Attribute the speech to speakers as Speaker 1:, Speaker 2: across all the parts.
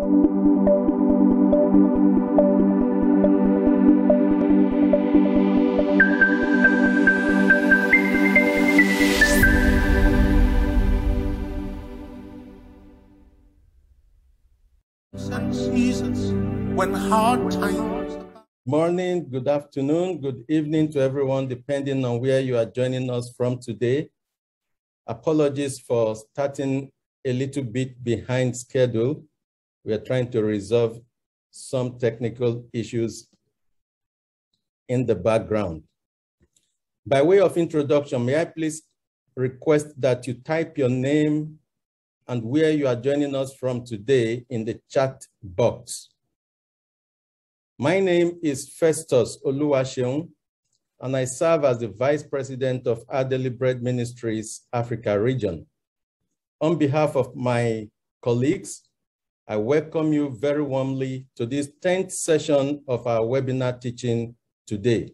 Speaker 1: When hard times.
Speaker 2: Morning, good afternoon, good evening to everyone, depending on where you are joining us from today. Apologies for starting a little bit behind schedule. We are trying to resolve some technical issues in the background. By way of introduction, may I please request that you type your name and where you are joining us from today in the chat box. My name is Festus Oluwaseun, and I serve as the Vice President of Our Daily Bread Ministries Africa region. On behalf of my colleagues, I welcome you very warmly to this 10th session of our webinar teaching today.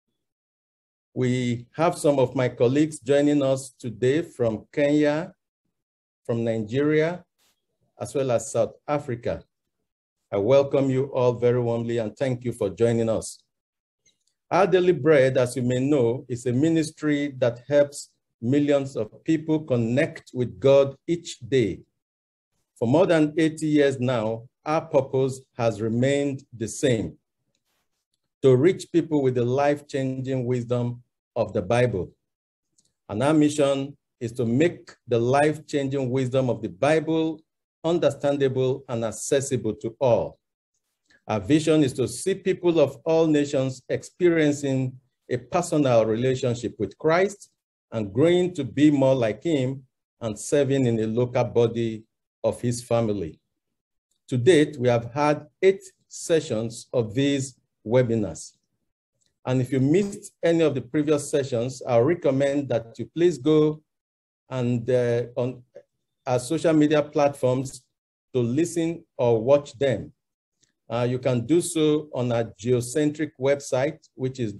Speaker 2: We have some of my colleagues joining us today from Kenya, from Nigeria, as well as South Africa. I welcome you all very warmly and thank you for joining us. Our Daily Bread, as you may know, is a ministry that helps millions of people connect with God each day. For more than 80 years now, our purpose has remained the same: to reach people with the life-changing wisdom of the Bible. And our mission is to make the life-changing wisdom of the Bible understandable and accessible to all. Our vision is to see people of all nations experiencing a personal relationship with Christ and growing to be more like him and serving in a local body of his family. To date, we have had 8 sessions of these webinars. And if you missed any of the previous sessions, I'll recommend that you please go and on our social media platforms to listen or watch them. You can do so on our geocentric website, which is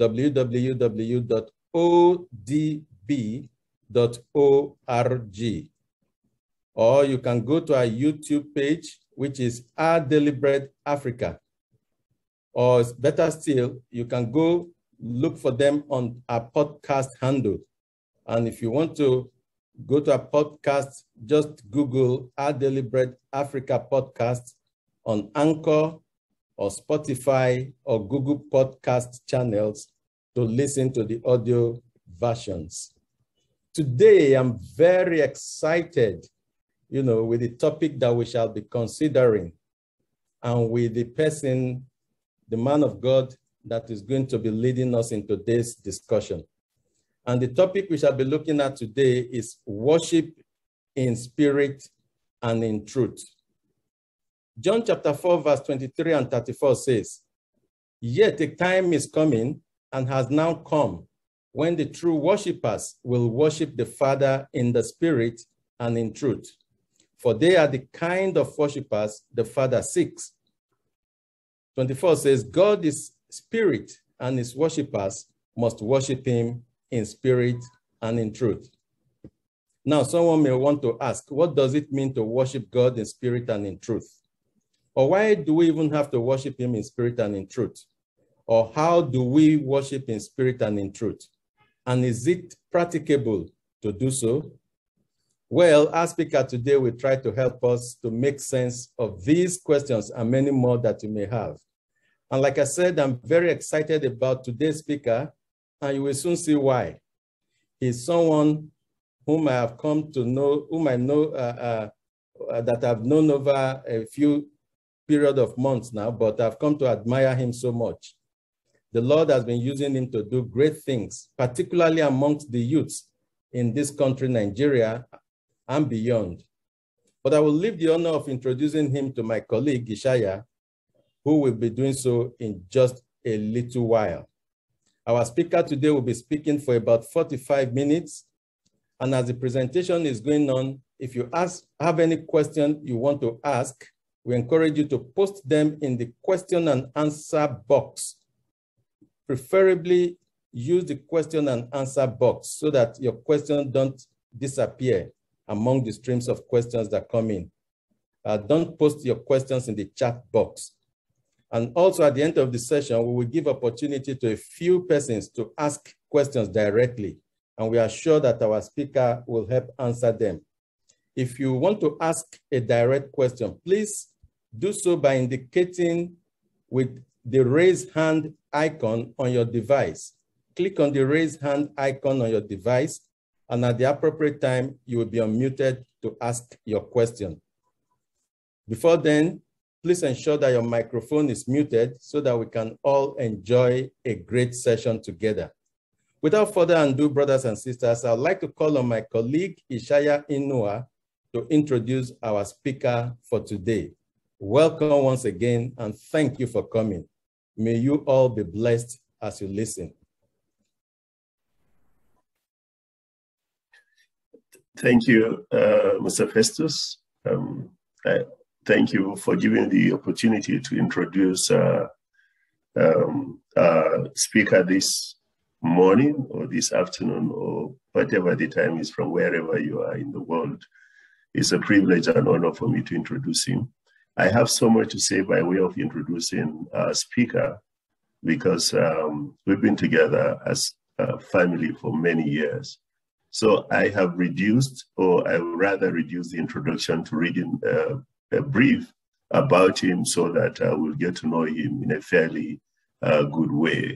Speaker 2: www.odb.org. Or you can go to our YouTube page, which is Our Daily Bread Africa. Or better still, you can go look for them on our podcast handle. And if you want to go to our podcast, just Google Our Daily Bread Africa podcast on Anchor or Spotify or Google Podcast channels to listen to the audio versions. Today, I'm very excited, with the topic that we shall be considering and with the person, the man of God that is going to be leading us in today's discussion. And the topic we shall be looking at today is worship in spirit and in truth. John chapter 4, verse 23 and 34 says, "Yet a time is coming and has now come when the true worshipers will worship the Father in the spirit and in truth. For they are the kind of worshipers the Father seeks." 24 says, "God is spirit, and his worshipers must worship him in spirit and in truth." Now, someone may want to ask, what does it mean to worship God in spirit and in truth? Or why do we even have to worship him in spirit and in truth? Or how do we worship in spirit and in truth? And is it practicable to do so? Well, our speaker today will try to help us to make sense of these questions and many more that you may have. And like I said, I'm very excited about today's speaker, and you will soon see why. He's someone whom I have come to know, whom I know that I've known over a few period of months now, but I've come to admire him so much. The Lord has been using him to do great things, particularly amongst the youths in this country, Nigeria, and beyond. But I will leave the honor of introducing him to my colleague, Ishaya, who will be doing so in just a little while. Our speaker today will be speaking for about 45 minutes. And as the presentation is going on, if you have any question you want to ask, we encourage you to post them in the question and answer box. Preferably use the question and answer box so that your questions don't disappear among the streams of questions that come in. Don't post your questions in the chat box. And also at the end of the session, we will give opportunity to a few persons to ask questions directly. And we are sure that our speaker will help answer them. If you want to ask a direct question, please do so by indicating with the raise hand icon on your device. Click on the raise hand icon on your device, and at the appropriate time, you will be unmuted to ask your question. Before then, please ensure that your microphone is muted so that we can all enjoy a great session together. Without further ado, brothers and sisters, I'd like to call on my colleague, Ishaya Inua, to introduce our speaker for today. Welcome once again, and thank you for coming. May you all be blessed as you listen.
Speaker 3: Thank you, Mr. Festus. Thank you for giving the opportunity to introduce our speaker this morning or this afternoon or whatever the time is from wherever you are in the world. It's a privilege and honor for me to introduce him. I have so much to say by way of introducing our speaker because we've been together as a family for many years. So I have reduced, or I would rather reduce the introduction to reading a brief about him so that we'll get to know him in a fairly good way.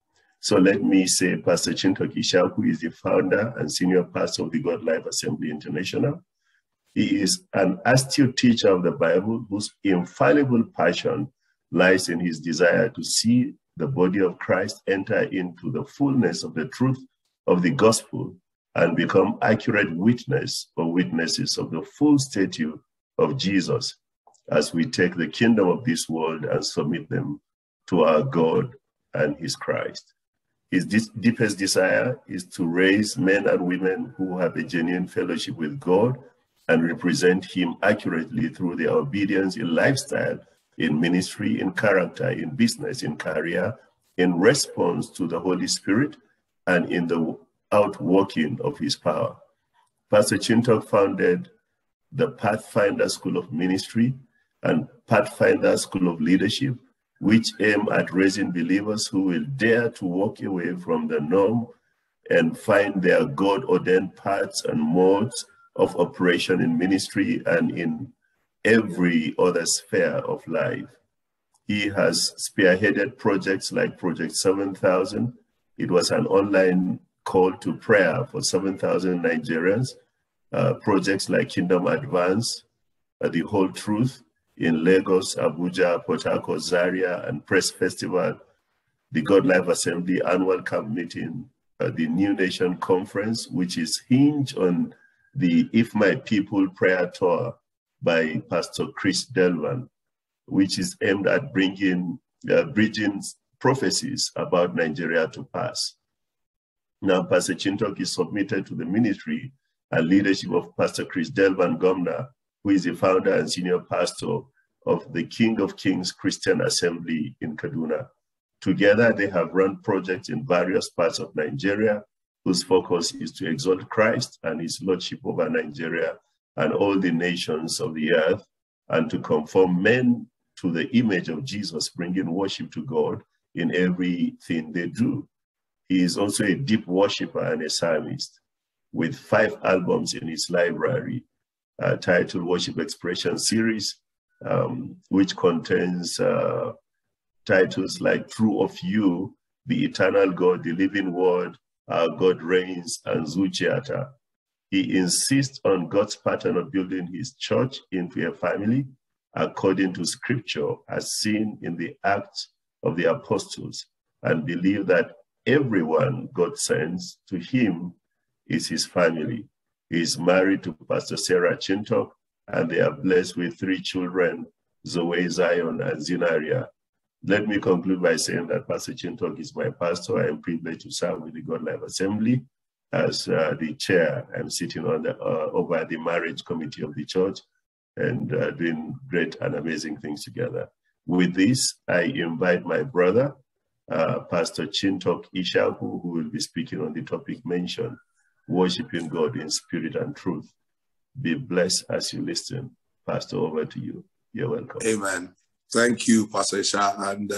Speaker 3: So let me say Pastor Chintok Ishaku is the founder and senior pastor of the God Life Assembly International. He is an astute teacher of the Bible whose infallible passion lies in his desire to see the body of Christ enter into the fullness of the truth of the gospel and become accurate witness or witnesses of the full stature of Jesus as we take the kingdom of this world and submit them to our God and his Christ. His deepest desire is to raise men and women who have a genuine fellowship with God and represent him accurately through their obedience in lifestyle, in ministry, in character, in business, in career, in response to the Holy Spirit, and in the outworking of his power. Pastor Chintok founded the Pathfinder School of Ministry and Pathfinder School of Leadership, which aim at raising believers who will dare to walk away from the norm and find their God-ordained paths and modes of operation in ministry and in every other sphere of life. He has spearheaded projects like Project 7,000. It was an online call to prayer for 7,000 Nigerians. Projects like Kingdom Advance, The Whole Truth in Lagos, Abuja, Port Harcourt, Zaria, and Press Festival, the God Life Assembly Annual Camp Meeting, the New Nation Conference, which is hinged on the If My People prayer tour by Pastor Chris Delvan, which is aimed at bringing bridging prophecies about Nigeria to pass. Now, Pastor Chintok is submitted to the ministry and leadership of Pastor Chris Delvan Gomna, who is the founder and senior pastor of the King of Kings Christian Assembly in Kaduna. Together, they have run projects in various parts of Nigeria, whose focus is to exalt Christ and his lordship over Nigeria and all the nations of the earth, and to conform men to the image of Jesus, bringing worship to God in everything they do. He is also a deep worshiper and a psalmist, with 5 albums in his library, titled Worship Expression Series, which contains titles like True of You, The Eternal God, The Living Word, Our God Reigns, and Zuchiata. He insists on God's pattern of building his church into a family according to scripture as seen in the Acts of the Apostles, and believe that everyone God sends to him is his family. He is married to Pastor Sarah Chintok, and they are blessed with 3 children, Zoe, Zion, and Zinaria. Let me conclude by saying that Pastor Chintok is my pastor. I am privileged to serve with the God Life Assembly as the chair. I'm sitting on the, over the marriage committee of the church and doing great and amazing things together. With this, I invite my brother, Pastor Chintok Ishaku, who will be speaking on the topic mentioned, worshiping God in spirit and truth. Be blessed as you listen. Pastor, over to you. You're welcome.
Speaker 1: Amen. Thank you, Pastor Isha. And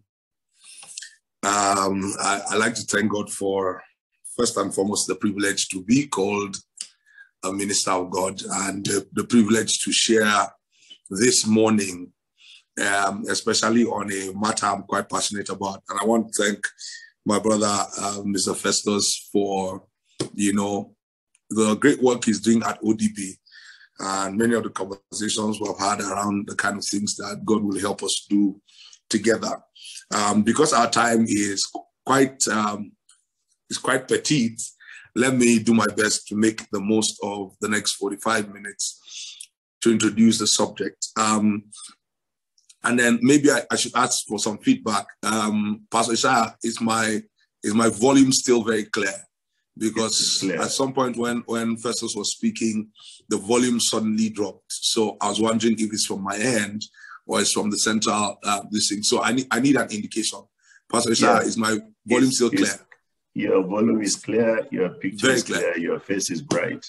Speaker 1: I like to thank God for, first and foremost, the privilege to be called a minister of God and the privilege to share this morning, especially on a matter I'm quite passionate about. And I want to thank my brother, Mr. Festus, for, the great work he's doing at ODP and many of the conversations we've had around the kind of things that God will help us do together. Because our time is quite petite, let me do my best to make the most of the next 45 minutes to introduce the subject. And then maybe I should ask for some feedback. Pastor Isha, is my volume still very clear? Because at some point when Festus was speaking, the volume suddenly dropped. So I was wondering if it's from my end or it's from the central this thing. So I need an indication. Pastor Isha, is my volume still clear?
Speaker 3: Your volume is clear, your picture is clear, your face is bright.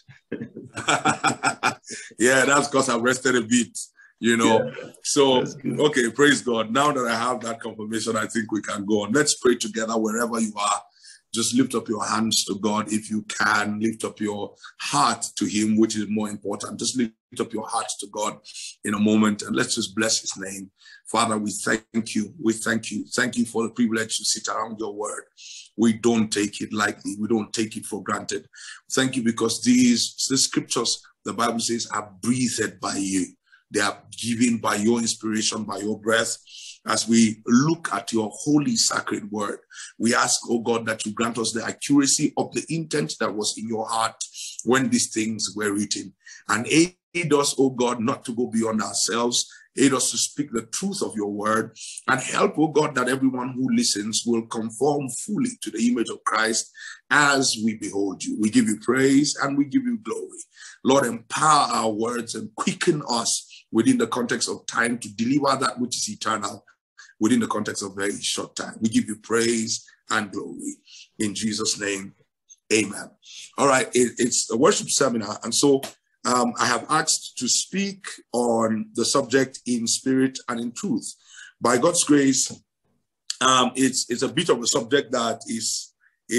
Speaker 1: Yeah, that's because I've rested a bit,
Speaker 3: Yeah,
Speaker 1: So, okay, praise God. Now that I have that confirmation, I think we can go on. Let's pray together wherever you are. Just lift up your hands to God if you can. Lift up your heart to him, which is more important. Just lift up your heart to God in a moment and let's just bless his name. Father, we thank you. We thank you. Thank you for the privilege to sit around your word. We don't take it lightly. We don't take it for granted. Thank you because these scriptures, the Bible says, are breathed by you. They are given by your inspiration, by your breath. As we look at your holy sacred word, we ask, oh God, that you grant us the accuracy of the intent that was in your heart when these things were written. And aid us, oh God, not to go beyond ourselves. Aid us to speak the truth of your word and help, oh God, that everyone who listens will conform fully to the image of Christ as we behold you. We give you praise and we give you glory. Lord, empower our words and quicken us within the context of time to deliver that which is eternal within the context of very short time. We give you praise and glory in Jesus' name. Amen. All right. It's a worship seminar. And so I have asked to speak on the subject in spirit and in truth. By God's grace, it's a bit of a subject that is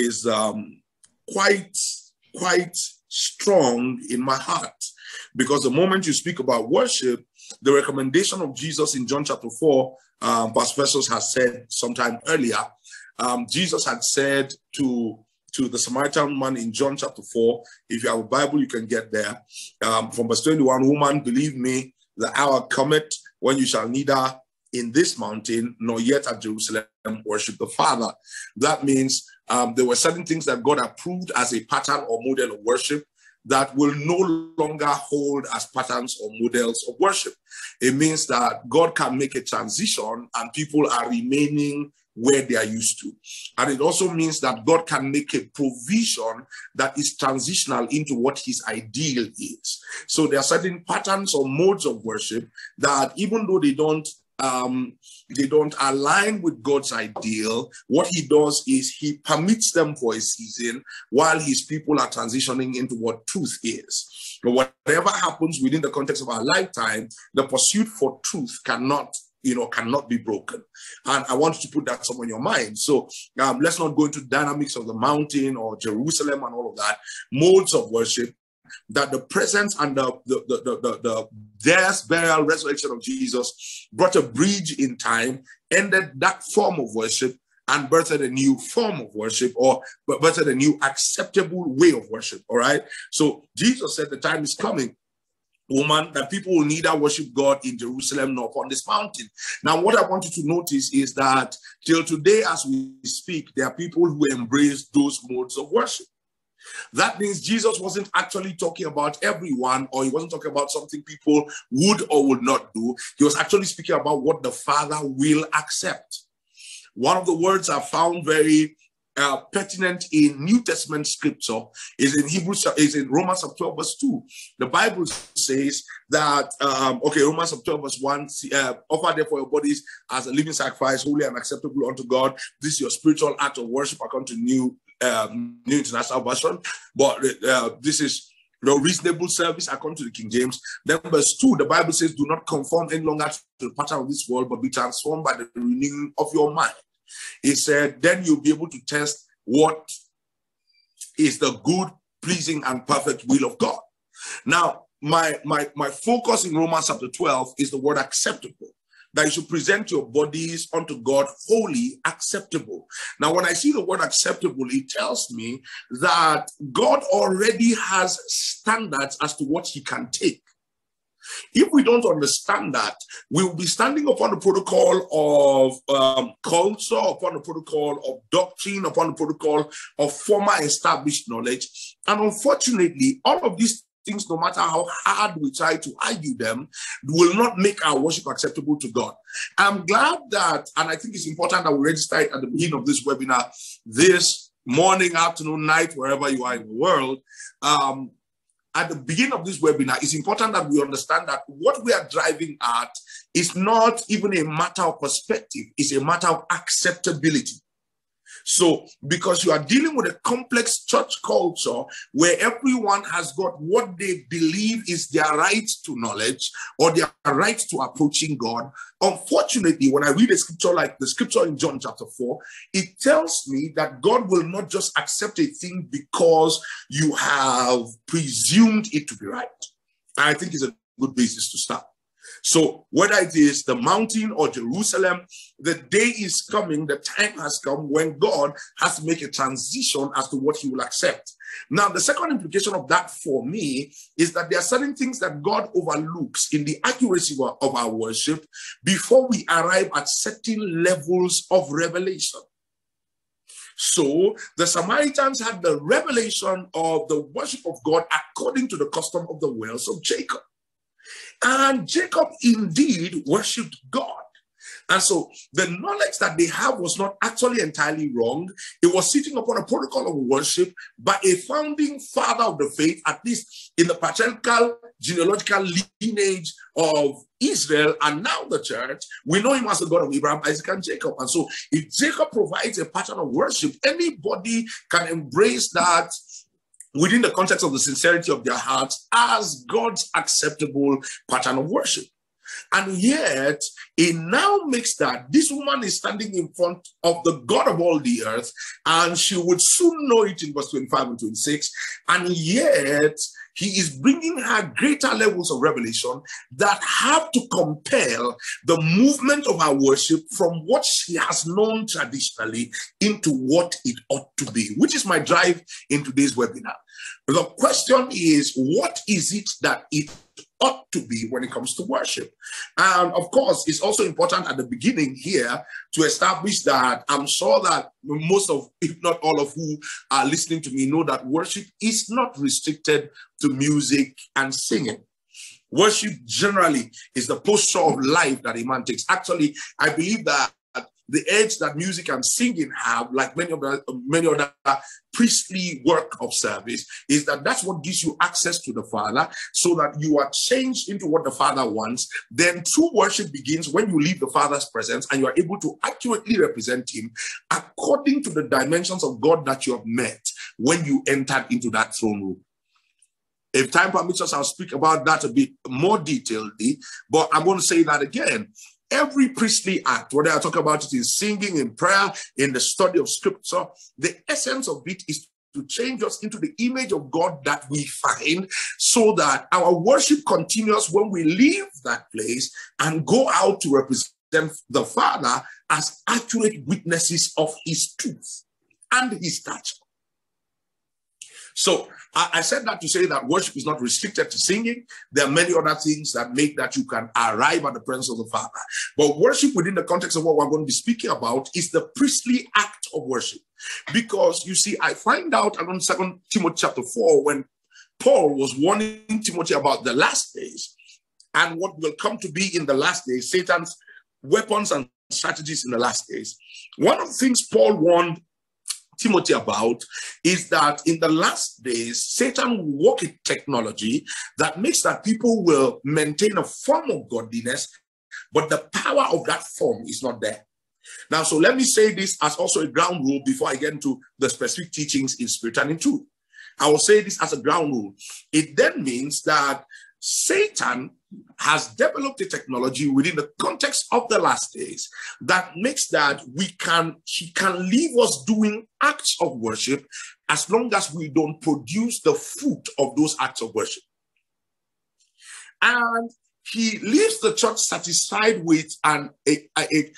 Speaker 1: quite strong in my heart, because the moment you speak about worship, the recommendation of Jesus in John chapter 4, Pastor Festus has said sometime earlier, Jesus had said to the Samaritan man in John chapter 4, if you have a Bible, you can get there. From verse 21, woman, believe me, the hour cometh when you shall neither in this mountain nor yet at Jerusalem worship the Father. That means there were certain things that God approved as a pattern or model of worship that will no longer hold as patterns or models of worship. It means that God can make a transition and people are remaining where they are used to. And it also means that God can make a provision that is transitional into what his ideal is. So there are certain patterns or modes of worship that even though they don't align with God's ideal, what he does is he permits them for a season while his people are transitioning into what truth is. But whatever happens within the context of our lifetime, the pursuit for truth cannot be broken. And I want you to put that somewhere in your mind. So let's not go into dynamics of the mountain or Jerusalem and all of that. Modes of worship that the presence and the death, burial, resurrection of Jesus brought a bridge in time, ended that form of worship, and birthed a new form of worship, or birthed a new acceptable way of worship. All right. So Jesus said the time is coming, woman, that people will neither worship God in Jerusalem nor upon this mountain. Now, what I want you to notice is that till today, as we speak, there are people who embrace those modes of worship. That means Jesus wasn't actually talking about everyone, or he wasn't talking about something people would or would not do. He was actually speaking about what the Father will accept. One of the words I found very pertinent in New Testament scripture is in Romans 12 verse 2. The Bible says that, Romans 12 verse 1, offer therefore your bodies as a living sacrifice, holy and acceptable unto God. This is your spiritual act of worship according to New International Version. But this is reasonable service according to the King James. Then verse 2, the Bible says, do not conform any longer to the pattern of this world, but be transformed by the renewing of your mind. He said, then you'll be able to test what is the good, pleasing, and perfect will of God. Now, my focus in Romans chapter 12 is the word acceptable. That you should present your bodies unto God wholly acceptable. Now, when I see the word acceptable, it tells me that God already has standards as to what he can take. If we don't understand that, we will be standing upon the protocol of culture, upon the protocol of doctrine, upon the protocol of former established knowledge. And unfortunately, all of these things, no matter how hard we try to argue them, will not make our worship acceptable to God. I'm glad that, and I think it's important that we register it at the beginning of this webinar, this morning, afternoon, night, wherever you are in the world. At the beginning of this webinar, it's important that we understand that what we are driving at is not even a matter of perspective, it's a matter of acceptability. So, because you are dealing with a complex church culture where everyone has got what they believe is their right to knowledge or their right to approaching God, unfortunately, when I read a scripture like the scripture in John chapter 4, it tells me that God will not just accept a thing because you have presumed it to be right. And I think it's a good basis to start. So whether it is the mountain or Jerusalem, the day is coming, the time has come when God has to make a transition as to what he will accept. Now, the second implication of that for me is that there are certain things that God overlooks in the accuracy of our worship before we arrive at certain levels of revelation. So the Samaritans had the revelation of the worship of God according to the custom of the wells of Jacob. And Jacob indeed worshipped God. And so the knowledge that they have was not actually entirely wrong. It was sitting upon a protocol of worship by a founding father of the faith, at least in the patriarchal genealogical lineage of Israel and now the church. We know him as the God of Abraham, Isaac, and Jacob. And so if Jacob provides a pattern of worship, anybody can embrace that within the context of the sincerity of their hearts as God's acceptable pattern of worship. And yet, it now makes that this woman is standing in front of the God of all the earth, and she would soon know it in verse 25 and 26, and yet he is bringing her greater levels of revelation that have to compel the movement of her worship from what she has known traditionally into what it ought to be, which is my drive in today's webinar. The question is, what is it that it ought to be when it comes to worship? And of course, it's also important at the beginning here to establish that I'm sure that most of, if not all of who are listening to me know that worship is not restricted to music and singing. Worship generally is the posture of life that a man takes. Actually, I believe that the edge that music and singing have, like many other priestly work of service, is that that's what gives you access to the Father, so that you are changed into what the Father wants. Then true worship begins when you leave the Father's presence and you are able to accurately represent him according to the dimensions of God that you have met when you entered into that throne room. If time permits us, I'll speak about that a bit more detailedly, but I'm going to say that again. Every priestly act, whether I talk about it in singing, in prayer, in the study of scripture, the essence of it is to change us into the image of God that we find, so that our worship continues when we leave that place and go out to represent the Father as accurate witnesses of his truth and his stature. So I said that to say that worship is not restricted to singing. There are many other things that make that you can arrive at the presence of the Father. But worship within the context of what we're going to be speaking about is the priestly act of worship. Because you see, I find out around 2 Timothy chapter 4, when Paul was warning Timothy about the last days and what will come to be in the last days, Satan's weapons and strategies in the last days. One of the things Paul warned Timothy about is that in the last days, Satan will work with technology that makes that people will maintain a form of godliness, but the power of that form is not there. Now, so let me say this as also a ground rule before I get into the specific teachings in spirit and in truth. I will say this as a ground rule. It then means that Satan has developed a technology within the context of the last days that makes that he can leave us doing acts of worship as long as we don't produce the fruit of those acts of worship. And he leaves the church satisfied with this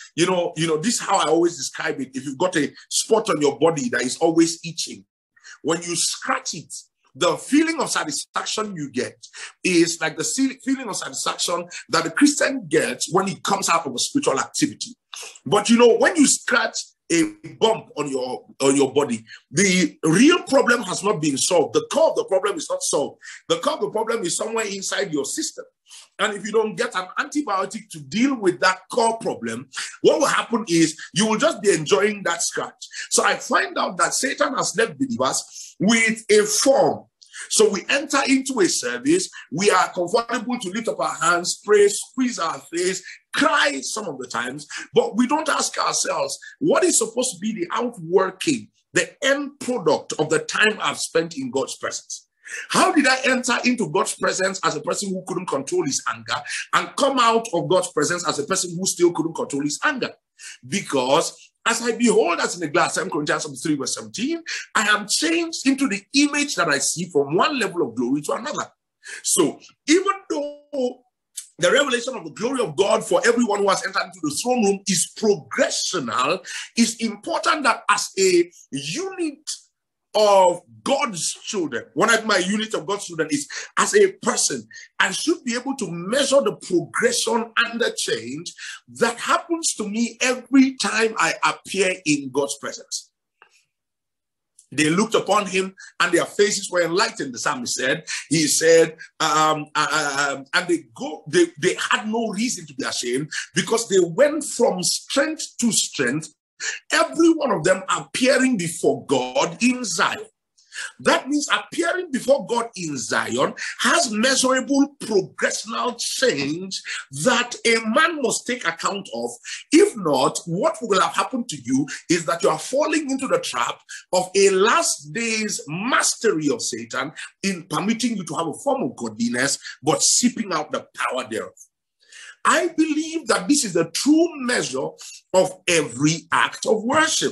Speaker 1: is how I always describe it. If you've got a spot on your body that is always itching, when you scratch it, the feeling of satisfaction you get is like the feeling of satisfaction that the Christian gets when he comes out of a spiritual activity. But when you scratch a bump on your body, the real problem has not been solved. The core of the problem is not solved. The core of the problem is somewhere inside your system. And if you don't get an antibiotic to deal with that core problem, what will happen is you will just be enjoying that scratch. So I find out that Satan has left believers with a form. So we enter into a service, we are comfortable to lift up our hands, pray, squeeze our face, cry some of the times, but we don't ask ourselves, what is supposed to be the outworking, the end product of the time I've spent in God's presence? How did I enter into God's presence as a person who couldn't control his anger and come out of God's presence as a person who still couldn't control his anger? Because as I behold as in a glass, 2 Corinthians 3 verse 17, I am changed into the image that I see from one level of glory to another. So even though the revelation of the glory of God for everyone who has entered into the throne room is progressional, it's important that as a unit of God's children, one of my unit of God's children is as a person, I should be able to measure the progression and the change that happens to me every time I appear in God's presence. They looked upon him and their faces were enlightened, the psalmist said. He said, and they had no reason to be ashamed because they went from strength to strength, every one of them appearing before God in Zion. That means appearing before God in Zion has measurable progressional change that a man must take account of. If not, what will have happened to you is that you are falling into the trap of a last days mastery of Satan in permitting you to have a form of godliness, but seeping out the power thereof. I believe that this is the true measure of every act of worship.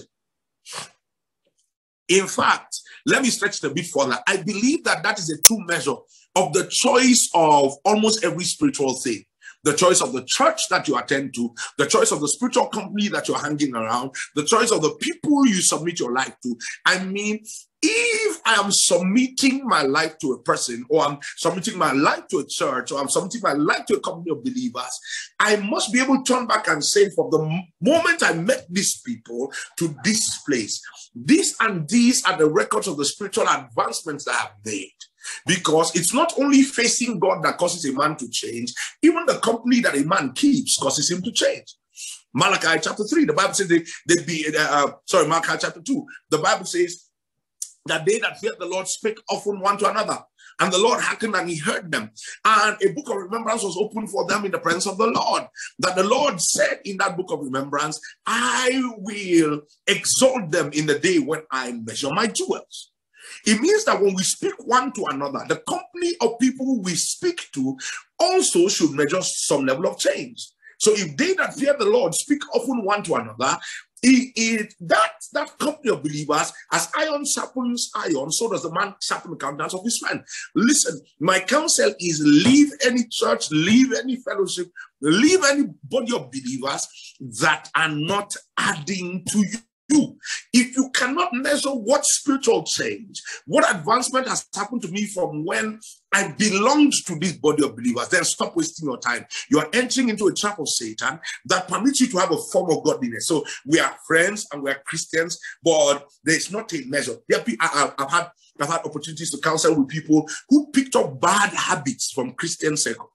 Speaker 1: In fact, let me stretch it a bit further. I believe that that is a true measure of the choice of almost every spiritual thing. The choice of the church that you attend to, the choice of the spiritual company that you're hanging around, the choice of the people you submit your life to. I mean, if I am submitting my life to a person, or I'm submitting my life to a church, or I'm submitting my life to a company of believers, I must be able to turn back and say, from the moment I met these people to this place, this and these are the records of the spiritual advancements that I've made. Because it's not only facing God that causes a man to change, even the company that a man keeps causes him to change. Malachi chapter 3, the Bible says Malachi chapter 2, the Bible says that they that fear the Lord spake often one to another, and the Lord hearkened and he heard them. And a book of remembrance was opened for them in the presence of the Lord. That the Lord said in that book of remembrance, I will exalt them in the day when I measure my jewels. It means that when we speak one to another, the company of people who we speak to also should measure some level of change. So if they that fear the Lord speak often one to another, that company of believers, as iron sharpens iron, so does the man sharpen the countenance of his friend. Listen, my counsel is leave any church, leave any fellowship, leave any body of believers that are not adding to you. If you cannot measure what spiritual change, what advancement has happened to me from when I belonged to this body of believers, then stop wasting your time. You are entering into a trap of Satan that permits you to have a form of godliness. So we are friends and we are Christians, but there's not a measure. I've had opportunities to counsel with people who picked up bad habits from Christian circles.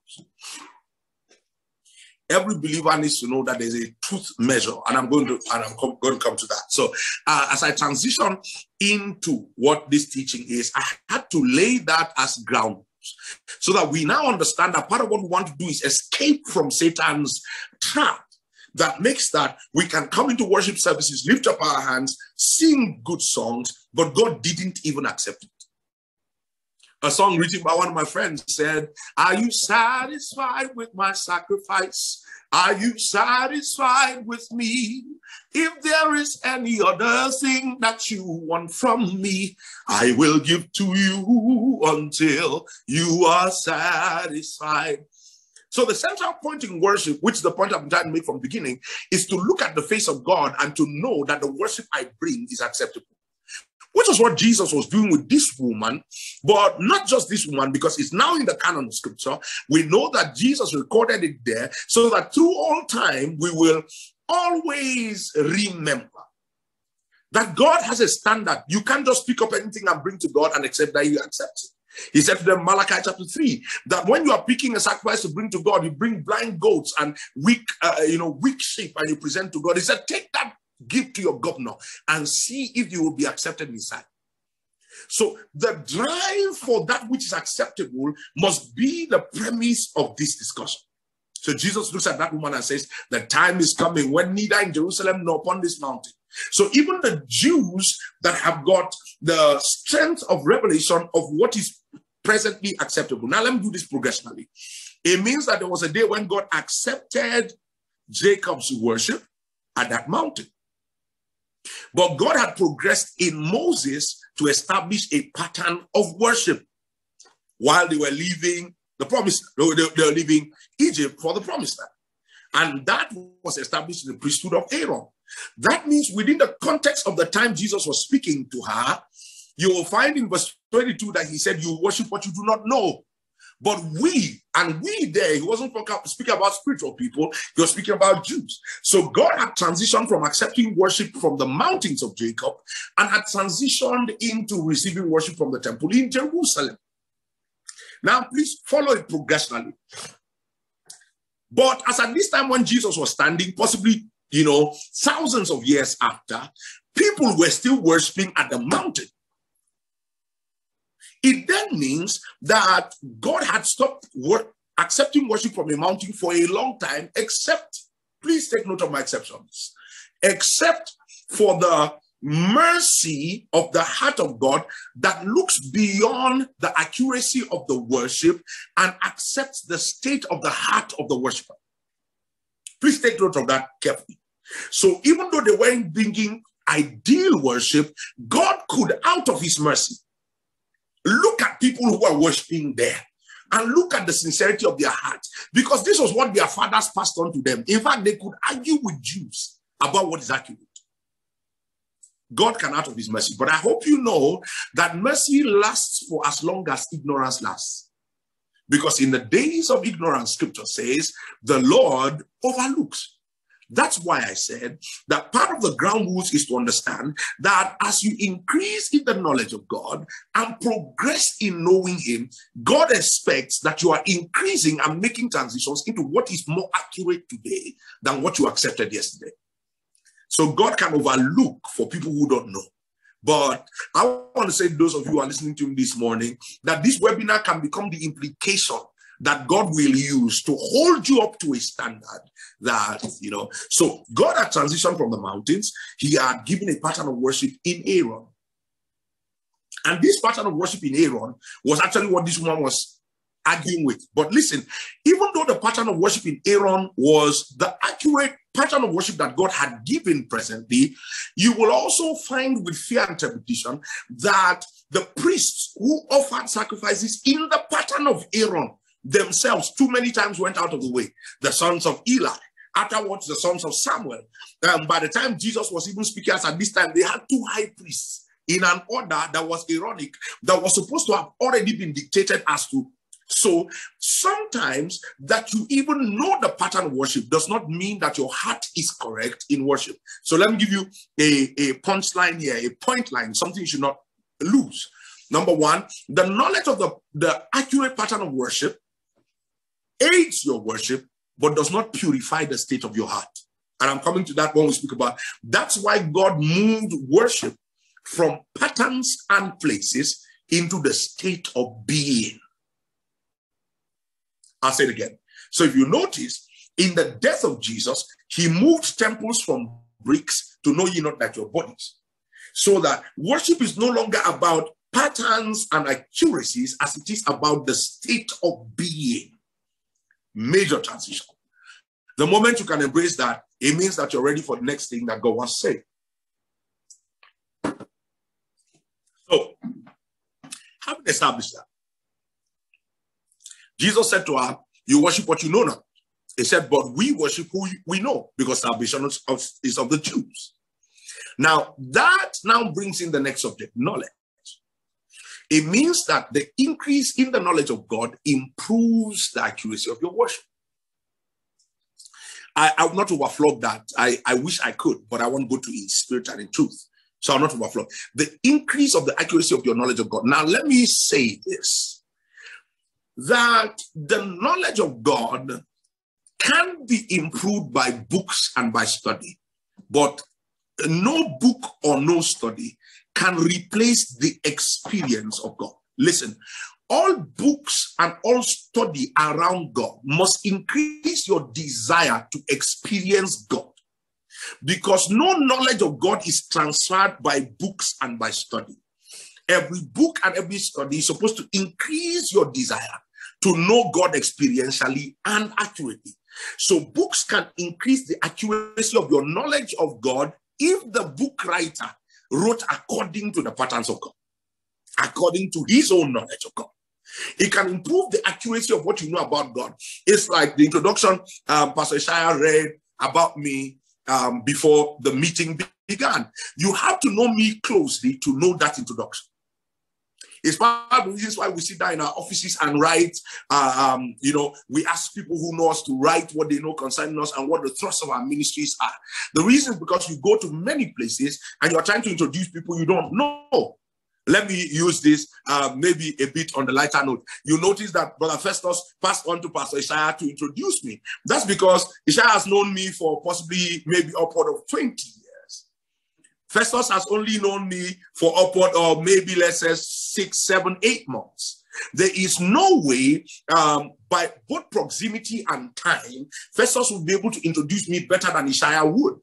Speaker 1: Every believer needs to know that there's a truth measure, and I'm going to come to that. So as I transition into what this teaching is, I had to lay that as ground so that we now understand that part of what we want to do is escape from Satan's trap that makes that we can come into worship services, lift up our hands, sing good songs, but God didn't even accept it. A song written by one of my friends said, "Are you satisfied with my sacrifice? Are you satisfied with me? If there is any other thing that you want from me, I will give to you until you are satisfied." So the central point in worship, which is the point I'm trying to make from the beginning, is to look at the face of God and to know that the worship I bring is acceptable. Which is what Jesus was doing with this woman, but not just this woman, because it's now in the canon of scripture. We know that Jesus recorded it there so that through all time, we will always remember that God has a standard. You can't just pick up anything and bring to God and accept that He accepts it. He said to them, Malachi chapter 3, that when you are picking a sacrifice to bring to God, you bring blind goats and weak sheep and you present to God. He said, take that, give to your governor and see if you will be accepted in His sight. So the drive for that which is acceptable must be the premise of this discussion. So Jesus looks at that woman and says, the time is coming when neither in Jerusalem nor upon this mountain. So even the Jews that have got the strength of revelation of what is presently acceptable. Now let me do this progressively. It means that there was a day when God accepted Jacob's worship at that mountain. But God had progressed in Moses to establish a pattern of worship while they were leaving the promise. They were leaving Egypt for the promised land. And that was established in the priesthood of Aaron. That means within the context of the time Jesus was speaking to her, you will find in verse 22 that He said, you worship what you do not know. But we there, He wasn't speaking about spiritual people, He was speaking about Jews. So God had transitioned from accepting worship from the mountains of Jacob and had transitioned into receiving worship from the temple in Jerusalem. Now, please follow it progressively. But as at this time when Jesus was standing, possibly, thousands of years after, people were still worshiping at the mountain. It then means that God had stopped accepting worship from a mountain for a long time, except, please take note of my exceptions, except for the mercy of the heart of God that looks beyond the accuracy of the worship and accepts the state of the heart of the worshiper. Please take note of that carefully. So even though they weren't bringing ideal worship, God could, out of His mercy, look at people who are worshiping there and look at the sincerity of their heart, because this was what their fathers passed on to them. In fact, they could argue with Jews about what is accurate. God can, out of His mercy. But I hope you know that mercy lasts for as long as ignorance lasts. Because in the days of ignorance, Scripture says, the Lord overlooks. That's why I said that part of the ground rules is to understand that as you increase in the knowledge of God and progress in knowing Him, God expects that you are increasing and making transitions into what is more accurate today than what you accepted yesterday. So God can overlook for people who don't know. But I want to say to those of you who are listening to me this morning that this webinar can become the implication that God will use to hold you up to a standard that, So God had transitioned from the mountains. He had given a pattern of worship in Aaron. And this pattern of worship in Aaron was actually what this woman was arguing with. But listen, even though the pattern of worship in Aaron was the accurate pattern of worship that God had given presently, you will also find with fear and trepidation that the priests who offered sacrifices in the pattern of Aaron themselves too many times went out of the way. The sons of Eli, afterwards the sons of Samuel. By the time Jesus was even speaking at this time, they had two high priests in an order that was Aaronic, that was supposed to have already been dictated as to. So sometimes that you even know the pattern of worship does not mean that your heart is correct in worship. So let me give you a punchline here, a point line, something you should not lose. Number one, the knowledge of the accurate pattern of worship aids your worship, but does not purify the state of your heart. And I'm coming to that when we speak about. That's why God moved worship from patterns and places into the state of being. I'll say it again. So if you notice, in the death of Jesus, He moved temples from bricks to know ye not that your bodies. So that worship is no longer about patterns and accuracies as it is about the state of being. Major transition. The moment you can embrace that, it means that you're ready for the next thing that God wants to say. So, having established that, Jesus said to her, you worship what you know not. He said, but we worship who we know, because salvation is of the Jews. Now, that now brings in the next subject, knowledge. It means that the increase in the knowledge of God improves the accuracy of your worship. I will not overflow that. I wish I could, but I won't go to in spirit and in truth. So I'll not overflow. The increase of the accuracy of your knowledge of God. Now, let me say this, that the knowledge of God can be improved by books and by study, but no book or no study can replace the experience of God. Listen, all books and all study around God must increase your desire to experience God, because no knowledge of God is transferred by books and by study. Every book and every study is supposed to increase your desire to know God experientially and accurately. So books can increase the accuracy of your knowledge of God if the book writer wrote according to the patterns of God, according to his own knowledge of God. It can improve the accuracy of what you know about God. It's like the introduction Pastor Isaiah read about me before the meeting began. You have to know me closely to know that introduction. It's part of the reasons why we sit down in our offices and write. We ask people who know us to write what they know concerning us and what the thrust of our ministries are. The reason is because you go to many places and you're trying to introduce people you don't know. Let me use this maybe a bit on the lighter note. You notice that Brother Festus passed on to Pastor Isaiah to introduce me. That's because Isaiah has known me for possibly maybe upward of 20 years. Festus has only known me for upward or maybe let's say 6, 7, 8 months. There is no way by both proximity and time, Festus would be able to introduce me better than Isaiah would.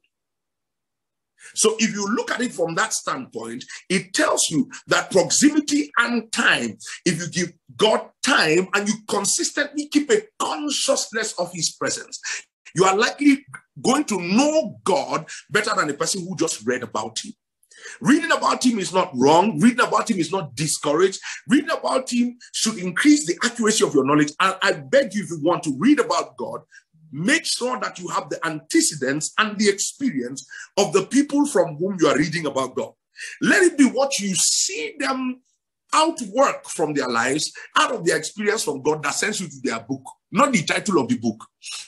Speaker 1: So if you look at it from that standpoint, it tells you that proximity and time, if you give God time and you consistently keep a consciousness of his presence, you are likely going to know God better than a person who just read about him. Reading about him is not wrong. Reading about him is not discouraged. Reading about him should increase the accuracy of your knowledge. And I beg you, if you want to read about God, make sure that you have the antecedents and the experience of the people from whom you are reading about God. Let it be what you see them outwork from their lives, out of their experience from God, that sends you to their book, not the title of the book.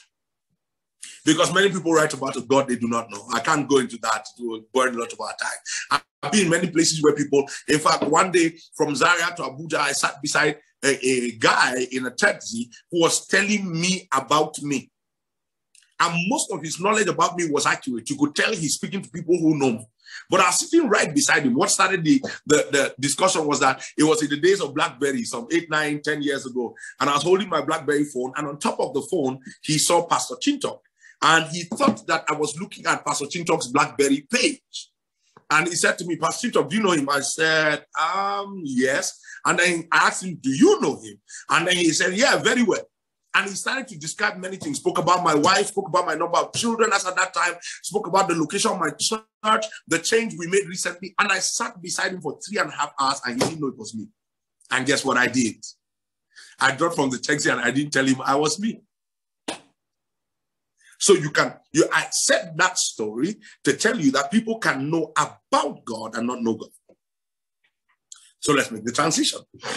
Speaker 1: Because many people write about a God they do not know. I can't go into that. It will burn a lot of our time. I've been in many places where people, in fact, one day from Zaria to Abuja, I sat beside a guy in a taxi who was telling me about me. And most of his knowledge about me was accurate. You could tell he's speaking to people who know me. But I was sitting right beside him. What started the discussion was that it was in the days of BlackBerry, some 8, 9, 10 years ago. And I was holding my BlackBerry phone. And on top of the phone, he saw Pastor Chintok. And he thought that I was looking at Pastor Chintok's BlackBerry page. And he said to me, Pastor Chintok, do you know him? I said, yes. And then I asked him, do you know him? And then he said, yeah, very well. And he started to describe many things, spoke about my wife, spoke about my number of children as at that time, spoke about the location of my church, the change we made recently. And I sat beside him for 3.5 hours and he didn't know it was me. And guess what I did? I dropped from the taxi and I didn't tell him I was me. So I said that story to tell you that people can know about God and not know God. So let's make the transition.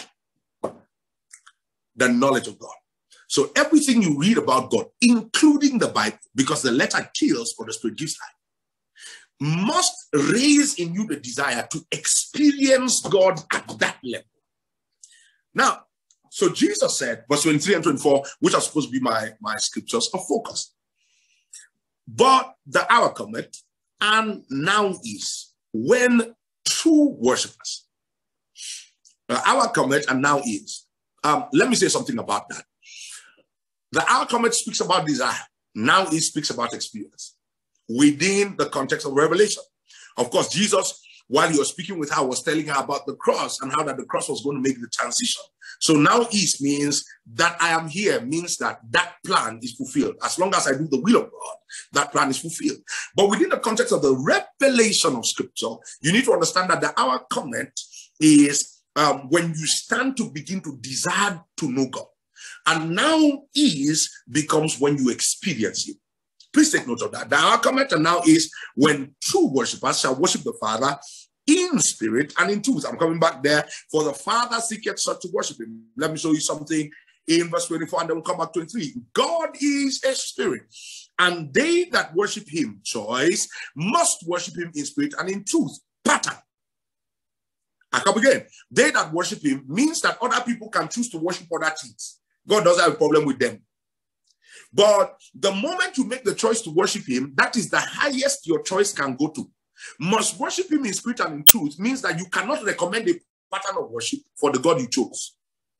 Speaker 1: The knowledge of God. So everything you read about God, including the Bible, because the letter kills but the Spirit gives life, must raise in you the desire to experience God at that level. Now, so Jesus said, verse 23 and 24, which are supposed to be my scriptures of focus. But the hour cometh, and now is, when true worshipers. The hour cometh, and now is. Let me say something about that. The hour cometh speaks about desire. Now it speaks about experience within the context of revelation. Of course, Jesus while he was speaking with her, was telling her about the cross and how that the cross was going to make the transition. So now is means that I am here, means that that plan is fulfilled. As long as I do the will of God, that plan is fulfilled. But within the context of the revelation of scripture, you need to understand that the hour comment is when you stand to begin to desire to know God. And now is becomes when you experience him. Please take note of that. The hour comment and now is when true worshipers shall worship the Father in spirit and in truth. I'm coming back there. For the Father seeketh such to worship him. Let me show you something in verse 24 and then we'll come back to 23. God is a spirit, and they that worship him, choice, must worship him in spirit and in truth. Pattern. I come again. They that worship him means that other people can choose to worship other things. God doesn't have a problem with them. But the moment you make the choice to worship him, that is the highest your choice can go to. Must worship him in spirit and in truth means that you cannot recommend a pattern of worship for the God you chose.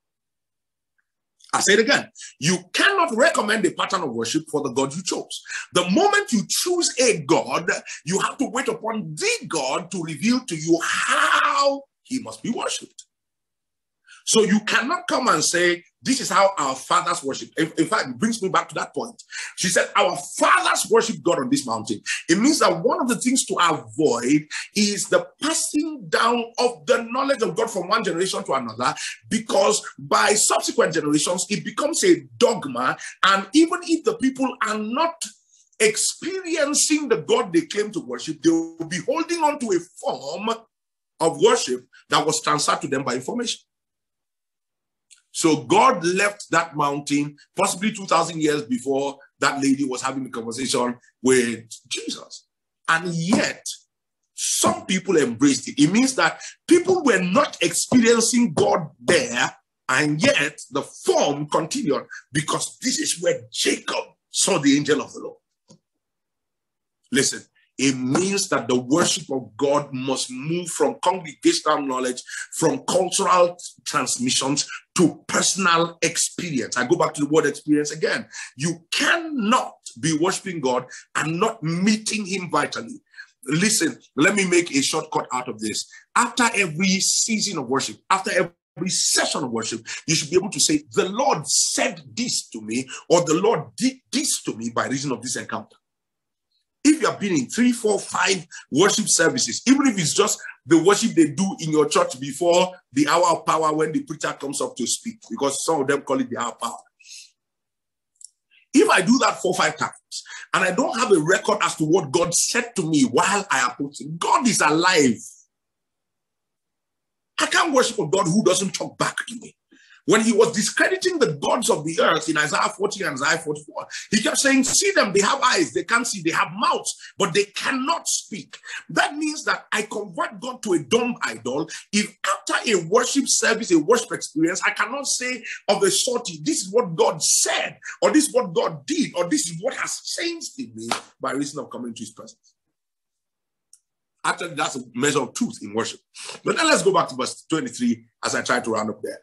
Speaker 1: I say it again. You cannot recommend a pattern of worship for the God you chose. The moment you choose a God, you have to wait upon the God to reveal to you how he must be worshipped. So you cannot come and say, this is how our fathers worship. In fact, it brings me back to that point. She said, our fathers worship God on this mountain. It means that one of the things to avoid is the passing down of the knowledge of God from one generation to another, because by subsequent generations, it becomes a dogma. And even if the people are not experiencing the God they claim to worship, they will be holding on to a form of worship that was transferred to them by information. So God left that mountain possibly 2,000 years before that lady was having a conversation with Jesus. And yet, some people embraced it. It means that people were not experiencing God there, and yet the form continued, because this is where Jacob saw the angel of the Lord. Listen. It means that the worship of God must move from congregational knowledge, from cultural transmissions to personal experience. I go back to the word experience again. You cannot be worshiping God and not meeting him vitally. Listen, let me make a shortcut out of this. After every season of worship, after every session of worship, you should be able to say, the Lord said this to me, or the Lord did this to me by reason of this encounter. If you have been in 3, 4, 5 worship services, even if it's just the worship they do in your church before the hour of power when the preacher comes up to speak, because some of them call it the hour of power. If I do that 4 or 5 times and I don't have a record as to what God said to me while I approach him, God is alive. I can't worship a God who doesn't talk back to me. When he was discrediting the gods of the earth in Isaiah 40 and Isaiah 44, he kept saying, see them, they have eyes, they can't see, they have mouths, but they cannot speak. That means that I convert God to a dumb idol if after a worship service, a worship experience, I cannot say of a sort, this is what God said, or this is what God did, or this is what has changed in me by reason of coming to his presence. Actually, that's a measure of truth in worship. But then let's go back to verse 23 as I try to round up there.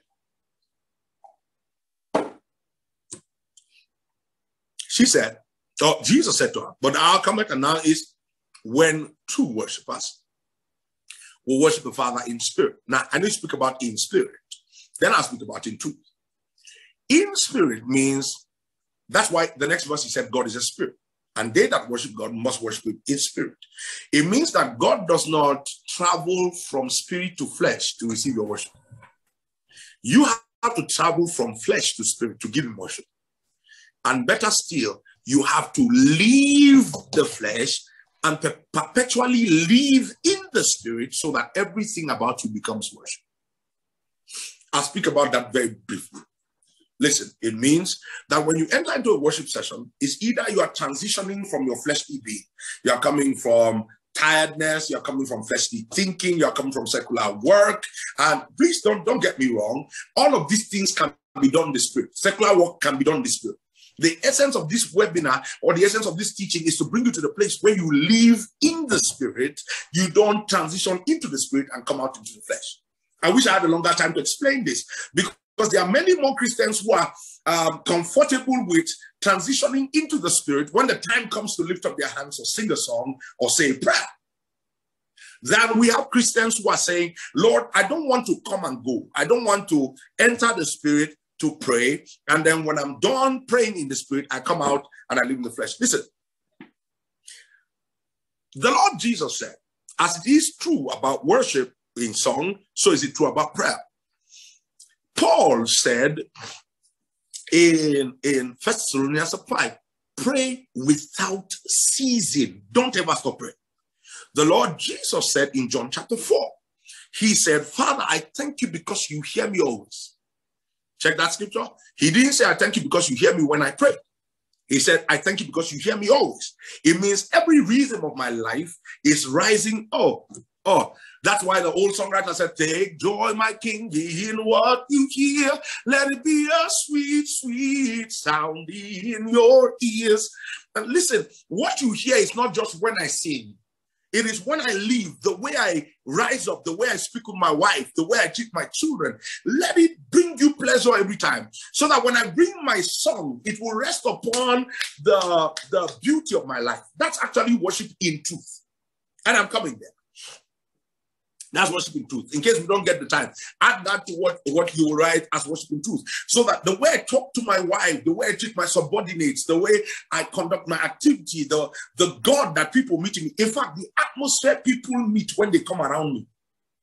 Speaker 1: She said, or Jesus said to her, but our comment and now is when true worshipers will worship the Father in spirit. Now, I need to speak about in spirit. Then I'll speak about in truth. In spirit means, that's why the next verse he said, God is a spirit. And they that worship God must worship him in spirit. It means that God does not travel from spirit to flesh to receive your worship. You have to travel from flesh to spirit to give him worship. And better still, you have to leave the flesh and perpetually live in the spirit so that everything about you becomes worship. I'll speak about that very briefly. Listen, it means that when you enter into a worship session, it's either you are transitioning from your fleshly being. You are coming from tiredness, you're coming from fleshly thinking, you're coming from secular work. And please don't get me wrong. All of these things can be done in the spirit. Secular work can be done in the spirit. The essence of this webinar or the essence of this teaching is to bring you to the place where you live in the spirit. You don't transition into the spirit and come out into the flesh. I wish I had a longer time to explain this, because there are many more Christians who are comfortable with transitioning into the spirit when the time comes to lift up their hands or sing a song or say a prayer. Then we have Christians who are saying, Lord, I don't want to come and go. I don't want to enter the spirit to pray. And then when I'm done praying in the spirit, I come out and I live in the flesh. Listen, the Lord Jesus said, as it is true about worship in song, so is it true about prayer. Paul said in 1 Thessalonians 5, pray without ceasing. Don't ever stop praying. The Lord Jesus said in John chapter 4, he said, Father, I thank you because you hear me always. Check that scripture. He didn't say, I thank you because you hear me when I pray. He said, I thank you because you hear me always. It means every rhythm of my life is rising up. Oh, that's why the old songwriter said, take joy, my King, in what you hear. Let it be a sweet, sweet sound in your ears. And listen, what you hear is not just when I sing. It is when I live, the way I rise up, the way I speak with my wife, the way I treat my children. Let it bring you pleasure every time. So that when I bring my song, it will rest upon the beauty of my life. That's actually worship in truth. And I'm coming there. That's worship in truth. In case we don't get the time, add that to what you will write as worship in truth. So that the way I talk to my wife, the way I treat my subordinates, the way I conduct my activity, the God that people meet me. In fact, the atmosphere people meet when they come around me.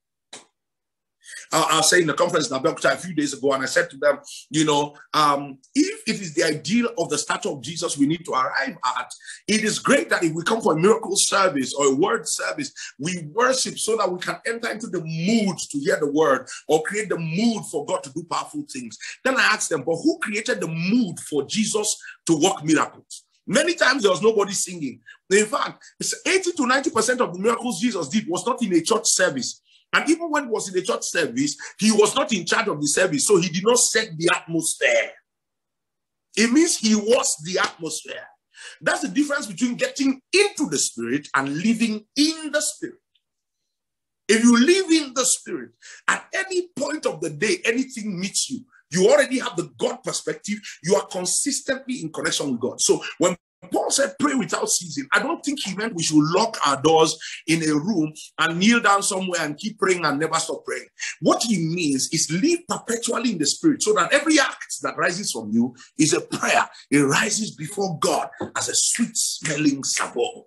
Speaker 1: I was saying in the conference in Abeokuta a few days ago, and I said to them, you know, if it is the ideal of the stature of Jesus we need to arrive at, it is great that if we come for a miracle service or a word service, we worship so that we can enter into the mood to hear the word or create the mood for God to do powerful things. Then I asked them, but who created the mood for Jesus to work miracles? Many times there was nobody singing. In fact, 80 to 90% of the miracles Jesus did was not in a church service. And even when he was in the church service, he was not in charge of the service, so he did not set the atmosphere. It means he was the atmosphere. That's the difference between getting into the spirit and living in the spirit. If you live in the spirit, at any point of the day, anything meets you, you already have the God perspective. You are consistently in connection with God. So when Paul said, pray without ceasing, I don't think he meant we should lock our doors in a room and kneel down somewhere and keep praying and never stop praying. What he means is live perpetually in the spirit so that every act that rises from you is a prayer. It rises before God as a sweet smelling savour.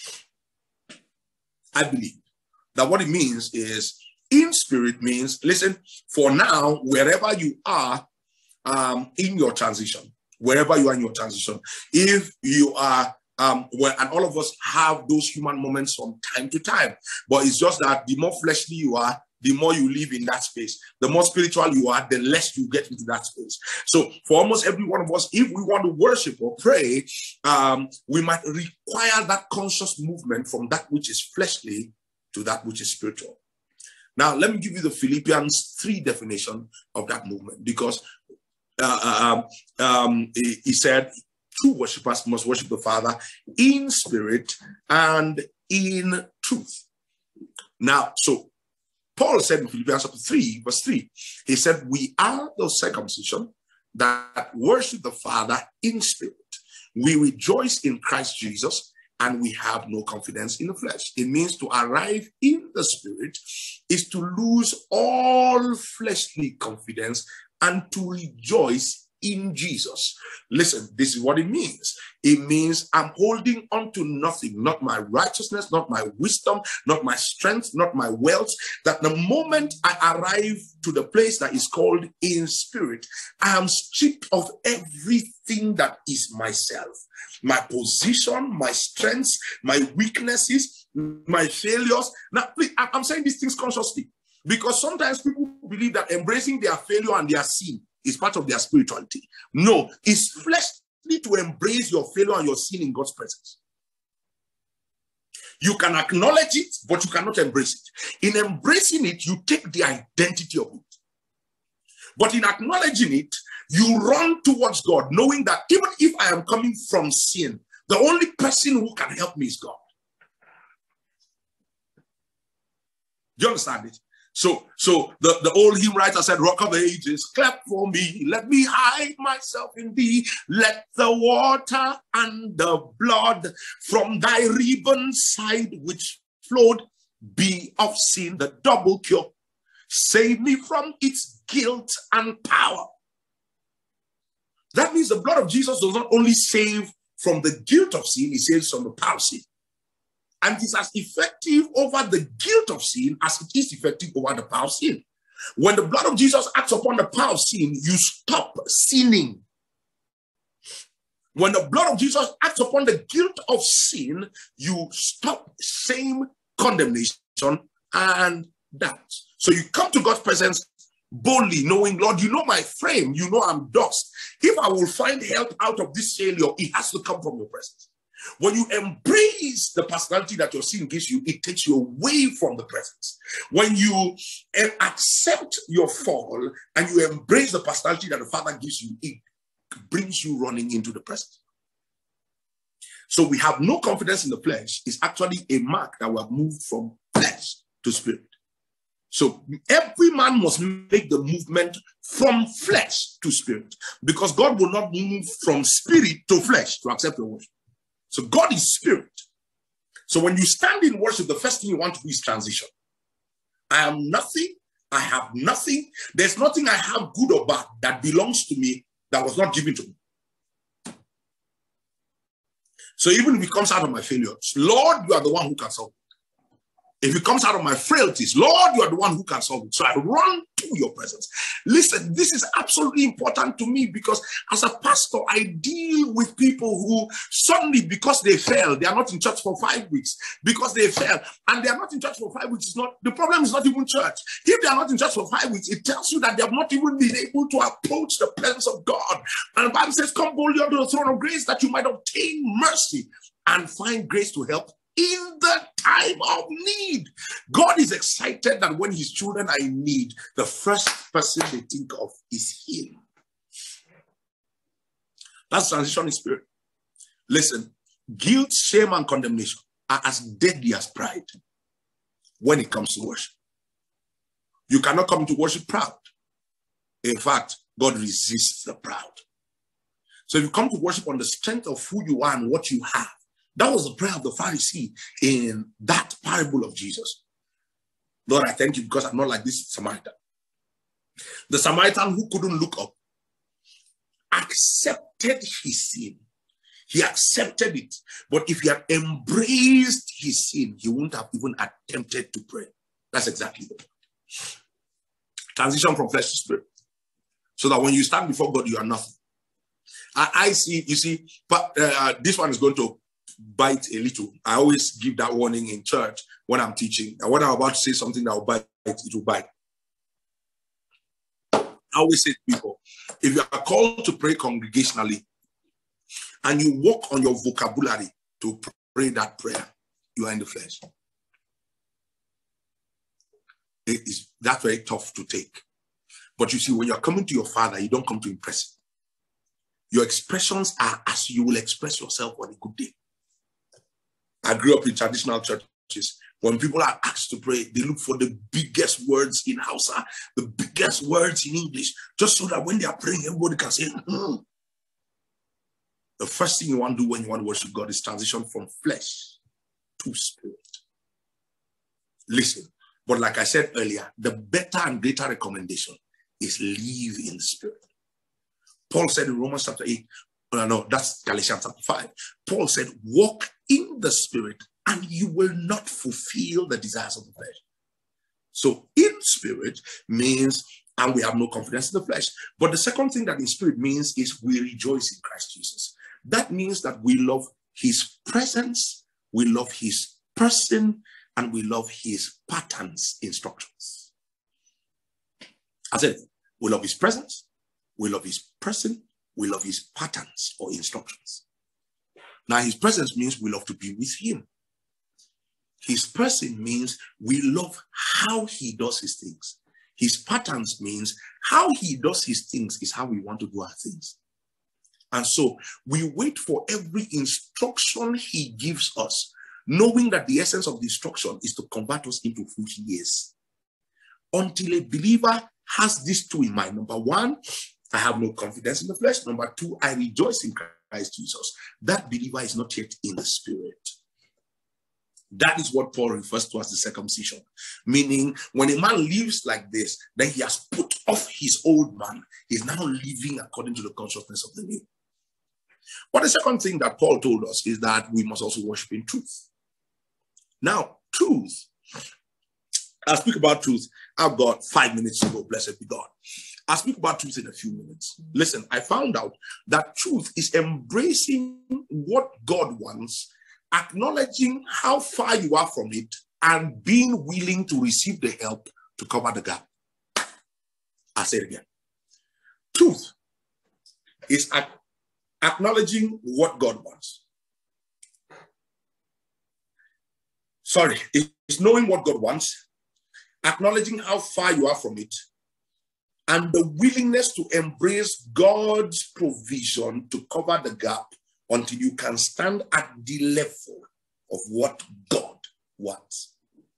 Speaker 1: I believe that what it means is in spirit means, listen, for now, wherever you are in your transition, wherever you are in your transition, if you are, and all of us have those human moments from time to time, but it's just that the more fleshly you are, the more you live in that space. The more spiritual you are, the less you get into that space. So for almost every one of us, if we want to worship or pray, we might require that conscious movement from that which is fleshly to that which is spiritual. Now, let me give you the Philippians 3 definition of that movement, because he said, true worshippers must worship the Father in spirit and in truth. Now, so Paul said in Philippians chapter 3, verse 3, he said, we are the circumcision that worship the Father in spirit. We rejoice in Christ Jesus, and we have no confidence in the flesh. It means to arrive in the spirit is to lose all fleshly confidence and to rejoice in Jesus. Listen, this is what it means. It means I'm holding on to nothing, not my righteousness, not my wisdom, not my strength, not my wealth, that the moment I arrive to the place that is called in spirit, I am stripped of everything that is myself. My position, my strengths, my weaknesses, my failures. Now, please, I'm saying these things consciously, because sometimes people believe that embracing their failure and their sin is part of their spirituality. No, it's fleshly to embrace your failure and your sin in God's presence. You can acknowledge it, but you cannot embrace it. In embracing it, you take the identity of it. But in acknowledging it, you run towards God, knowing that even if I am coming from sin, the only person who can help me is God. Do you understand it? So the old hymn writer said, Rock of Ages, clap for me. Let me hide myself in thee. Let the water and the blood from thy ribbon side which flowed be of sin, the double cure. Save me from its guilt and power. That means the blood of Jesus does not only save from the guilt of sin, it saves from the power of sin. And it is as effective over the guilt of sin as it is effective over the power of sin. When the blood of Jesus acts upon the power of sin, you stop sinning. When the blood of Jesus acts upon the guilt of sin, you stop shame, condemnation, and doubt. So you come to God's presence boldly, knowing, Lord, you know my frame, you know I'm dust. If I will find help out of this failure, it has to come from your presence. When you embrace the personality that your sin gives you, it takes you away from the presence. When you accept your fall and you embrace the personality that the Father gives you, it brings you running into the presence. So we have no confidence in the flesh is actually a mark that we have moved from flesh to spirit. So every man must make the movement from flesh to spirit, because God will not move from spirit to flesh to accept your worship. So God is spirit. So when you stand in worship, the first thing you want to do is transition. I am nothing. I have nothing. There's nothing I have, good or bad, that belongs to me that was not given to me. So even if it comes out of my failures, Lord, you are the one who can solve it. If it comes out of my frailties, Lord, you are the one who can solve it. So I run to your presence. Listen, this is absolutely important to me, because as a pastor, I deal with people who suddenly, because they fail, they are not in church for 5 weeks. Because they fail and they are not in church for 5 weeks, it's not, the problem is not even church. If they are not in church for 5 weeks, it tells you that they have not even been able to approach the presence of God. And the Bible says, come boldly unto the throne of grace that you might obtain mercy and find grace to help in the time of need. God is excited that when his children are in need, the first person they think of is him. That's transition in spirit. Listen, guilt, shame, and condemnation are as deadly as pride when it comes to worship. You cannot come to worship proud. In fact, God resists the proud. So if you come to worship on the strength of who you are and what you have, that was the prayer of the Pharisee in that parable of Jesus. Lord, I thank you because I'm not like this Samaritan. The Samaritan who couldn't look up accepted his sin. He accepted it. But if he had embraced his sin, he wouldn't have even attempted to pray. That's exactly the point. Transition from flesh to spirit. So that when you stand before God, you are nothing. I see, you see, but this one is going to bite a little. I always give that warning in church when I'm teaching. And when I'm about to say something that will bite, it will bite. I always say to people, if you are called to pray congregationally and you work on your vocabulary to pray that prayer, you are in the flesh. That's very tough to take. But you see, when you're coming to your Father, you don't come to impress him. Your expressions are as you will express yourself on a good day. I grew up in traditional churches. When people are asked to pray, they look for the biggest words in Hausa, the biggest words in English, just so that when they are praying, everybody can say, The first thing you want to do when you want to worship God is transition from flesh to spirit. Listen, but like I said earlier, the better and greater recommendation is live in the spirit. Paul said in Romans chapter 8, no, that's Galatians chapter 5. Paul said, walk in the spirit and you will not fulfill the desires of the flesh. So in spirit means, and we have no confidence in the flesh. But the second thing that in spirit means is we rejoice in Christ Jesus. That means that we love his presence, we love his person, and we love his patterns, instructions. I said, we love his presence, we love his person, we love his patterns or instructions. Now, his presence means we love to be with him. His person means we love how he does his things. His patterns means how he does his things is how we want to do our things. And so we wait for every instruction he gives us, knowing that the essence of the instruction is to convert us into who he is. Until a believer has these two in mind. Number one, I have no confidence in the flesh. Number two, I rejoice in Christ Jesus. That believer is not yet in the spirit. That is what Paul refers to as the circumcision. Meaning, when a man lives like this, then he has put off his old man. He's now living according to the consciousness of the new. But the second thing that Paul told us is that we must also worship in truth. Now, truth. I'll speak about truth. I've got 5 minutes to go, blessed be God. I'll speak about truth in a few minutes. Listen, I found out that truth is embracing what God wants, acknowledging how far you are from it, and being willing to receive the help to cover the gap. I'll say it again. Truth is acknowledging what God wants. Sorry, it's knowing what God wants, acknowledging how far you are from it, and the willingness to embrace God's provision to cover the gap until you can stand at the level of what God wants.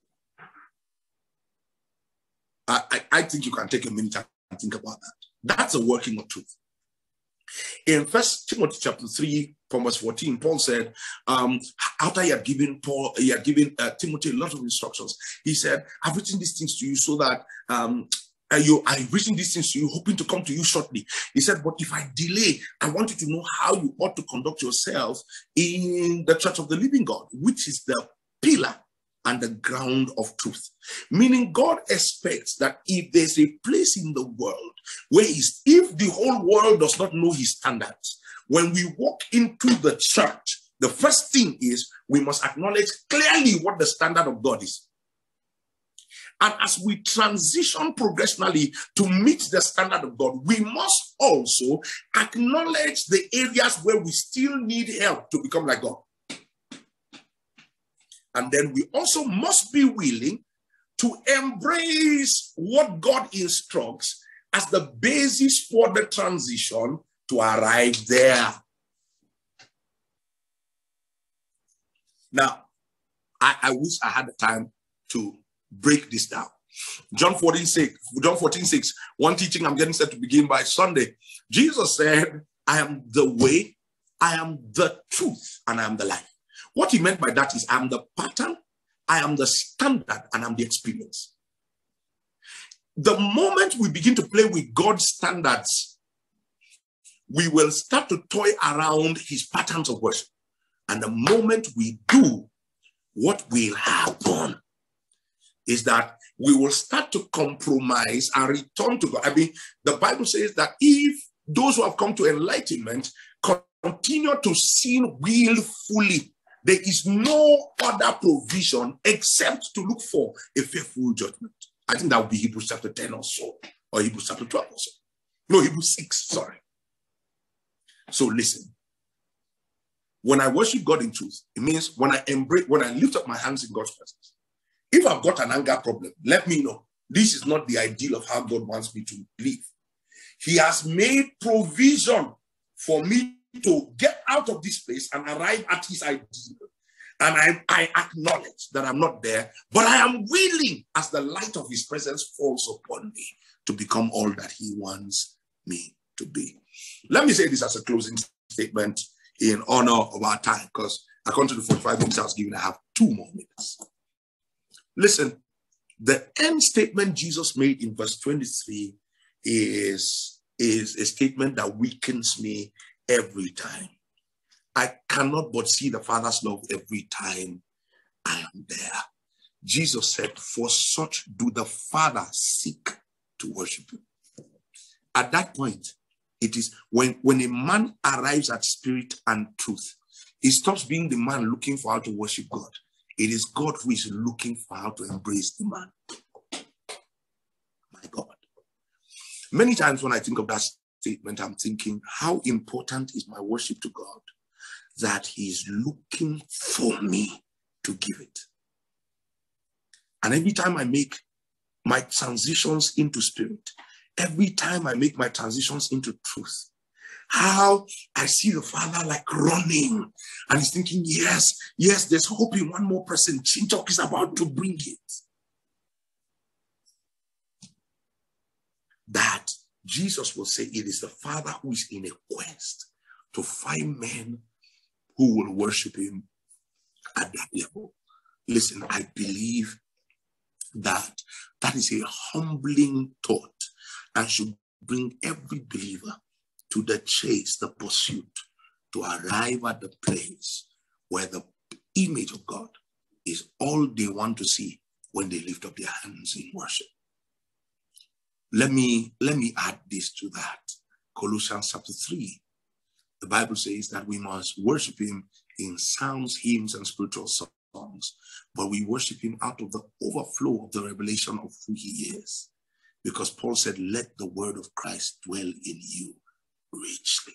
Speaker 1: I think you can take a minute and think about that. That's a working of truth. In 1 Timothy chapter 3, from verse 14, Paul said, after he had given Timothy a lot of instructions, he said, I've written these things to you so that I've written these things to you, hoping to come to you shortly. He said, but if I delay, I want you to know how you ought to conduct yourself in the church of the living God, which is the pillar and the ground of truth. Meaning God expects that if there's a place in the world where if the whole world does not know his standards, when we walk into the church, the first thing is we must acknowledge clearly what the standard of God is. And as we transition progressively to meet the standard of God, we must also acknowledge the areas where we still need help to become like God. And then we also must be willing to embrace what God instructs as the basis for the transition to arrive there. Now, I wish I had the time to break this down. John 14:6, one teaching I'm getting set to begin by Sunday. Jesus said, I am the way, I am the truth, and I am the life. What he meant by that is I'm the pattern, I am the standard, and I'm the experience. The moment we begin to play with God's standards, we will start to toy around his patterns of worship. And the moment we do, what will happen is that we will start to compromise and return to God. I mean, the Bible says that if those who have come to enlightenment continue to sin willfully, there is no other provision except to look for a fearful judgment. I think that would be Hebrews chapter 10 or so, or Hebrews chapter 12 or so. No, Hebrews 6, sorry. So listen. When I worship God in truth, it means when I lift up my hands in God's presence. If I've got an anger problem, let me know. This is not the ideal of how God wants me to live. He has made provision for me to get out of this place and arrive at his ideal. And I acknowledge that I'm not there, but I am willing, as the light of his presence falls upon me, to become all that he wants me to be. Let me say this as a closing statement in honor of our time, because according to the 45 minutes I was given, I have 2 more minutes. Listen, the end statement Jesus made in verse 23 is a statement that weakens me every time. I cannot but see the Father's love every time I am there. Jesus said, for such do the Father seek to worship him. At that point, it is when a man arrives at spirit and truth, he stops being the man looking for how to worship God. It is God who is looking for how to embrace the man. My God. Many times when I think of that statement, I'm thinking, how important is my worship to God that he is looking for me to give it. And every time I make my transitions into spirit, every time I make my transitions into truth, how I see the Father like running and he's thinking, yes, there's hope in one more person. Chinchok is about to bring it. That Jesus will say it is the Father who is in a quest to find men who will worship him at that level. Listen, I believe that is a humbling thought and should bring every believer to the chase, the pursuit, to arrive at the place where the image of God is all they want to see when they lift up their hands in worship. Let me add this to that. Colossians chapter 3. The Bible says that we must worship him in psalms, hymns, and spiritual songs, but we worship him out of the overflow of the revelation of who he is. Because Paul said, let the word of Christ dwell in you richly.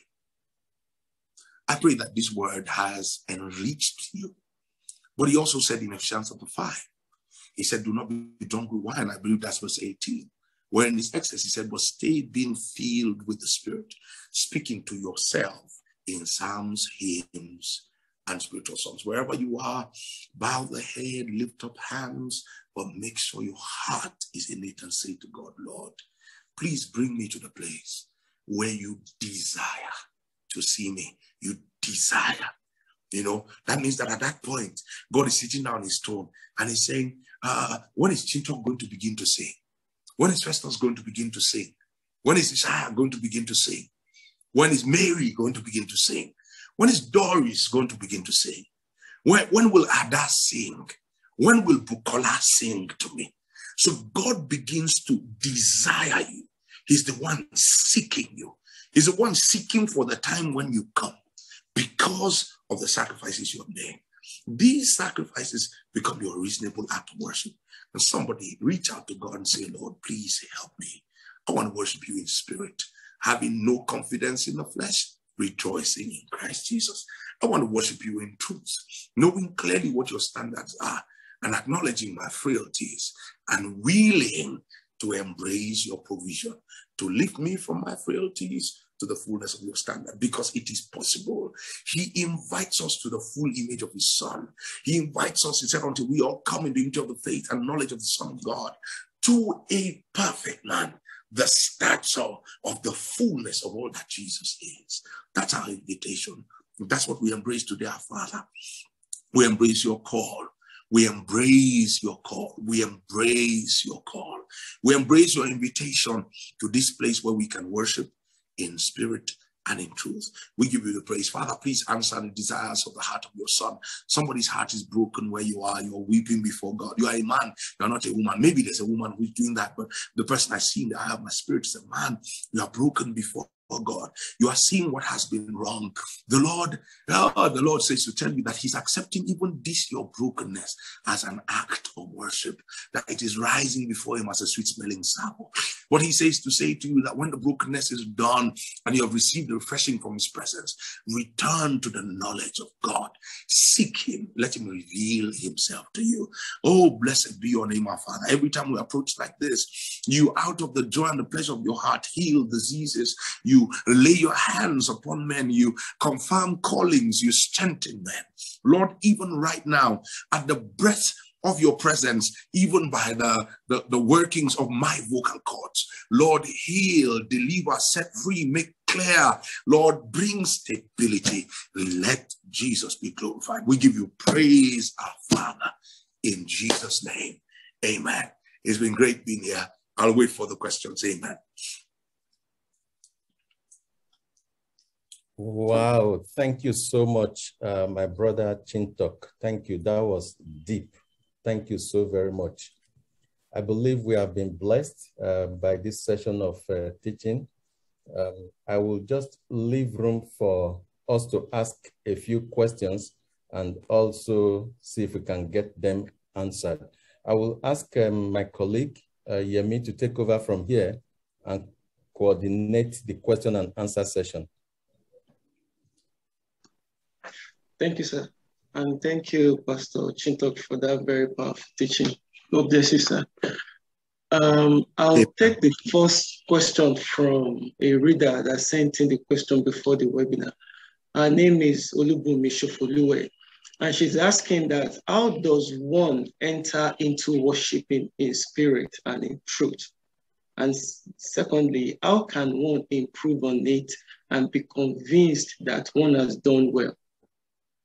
Speaker 1: I pray that this word has enriched you. But he also said in Ephesians chapter 5, he said, do not be drunk with wine. I believe that's verse 18. Where in this excess, he said, but stay being filled with the Spirit, speaking to yourself in psalms, hymns, and spiritual songs. Wherever you are, bow the head, lift up hands, but make sure your heart is in it and say to God, Lord, please bring me to the place where you desire to see me. You desire. You know, that means that at that point, God is sitting down on his throne and he's saying, when is Chintok going to begin to sing? When is Festus going to begin to sing? When is Isaiah going to begin to sing? When is Mary going to begin to sing? When is Doris going to begin to sing? When will Ada sing? When will Bukola sing to me? So God begins to desire you. He's the one seeking you. He's the one seeking for the time when you come because of the sacrifices you have made. These sacrifices become your reasonable act of worship. And somebody reach out to God and say, Lord, please help me. I want to worship you in spirit, having no confidence in the flesh, rejoicing in Christ Jesus. I want to worship you in truth, knowing clearly what your standards are and acknowledging my frailties and willing to embrace your provision, to lift me from my frailties to the fullness of your standard, because it is possible. He invites us to the full image of his Son. He invites us, he said, until we all come in the unity of the faith and knowledge of the Son of God, to a perfect man, the stature of the fullness of all that Jesus is. That's our invitation. That's what we embrace today, our Father. We embrace your call. We embrace your call. We embrace your call. We embrace your invitation to this place where we can worship in spirit and in truth. We give you the praise. Father, please answer the desires of the heart of your Son. Somebody's heart is broken where you are. You're weeping before God. You are a man. You're not a woman. Maybe there's a woman who's doing that, but the person I see in the eye of my spirit is a man. You are broken before God. You are seeing what has been wrong. The Lord says to tell you that he's accepting even this, your brokenness, as an act of worship, that it is rising before him as a sweet smelling savour. What he says to say to you, that when the brokenness is done and you have received the refreshing from his presence, return to the knowledge of God. Seek him. Let him reveal himself to you. Oh, blessed be your name, our Father. Every time we approach like this, you, out of the joy and the pleasure of your heart, heal diseases. You lay your hands upon men. You confirm callings. You strengthen men. Lord, even right now, at the breath of your presence, even by the workings of my vocal cords, Lord, heal, deliver, set free, make clear. Lord, bring stability. Let Jesus be glorified. We give you praise, our Father, in Jesus' name. Amen. It's been great being here. I'll wait for the questions. Amen.
Speaker 2: Wow. Thank you so much, my brother Chintok. Thank you. That was deep. Thank you so very much. I believe we have been blessed by this session of teaching. I will just leave room for us to ask a few questions and also see if we can get them answered. I will ask my colleague, Yemi, to take over from here and coordinate the question and answer session.
Speaker 4: Thank you, sir. And thank you, Pastor Chintok, for that very powerful teaching. God bless you, sir. I'll take the first question from a reader that sent in the question before the webinar. Her name is Olubunmi Shofoluwe, and she's asking that, how does one enter into worshiping in spirit and in truth? And secondly, how can one improve on it and be convinced that one has done well?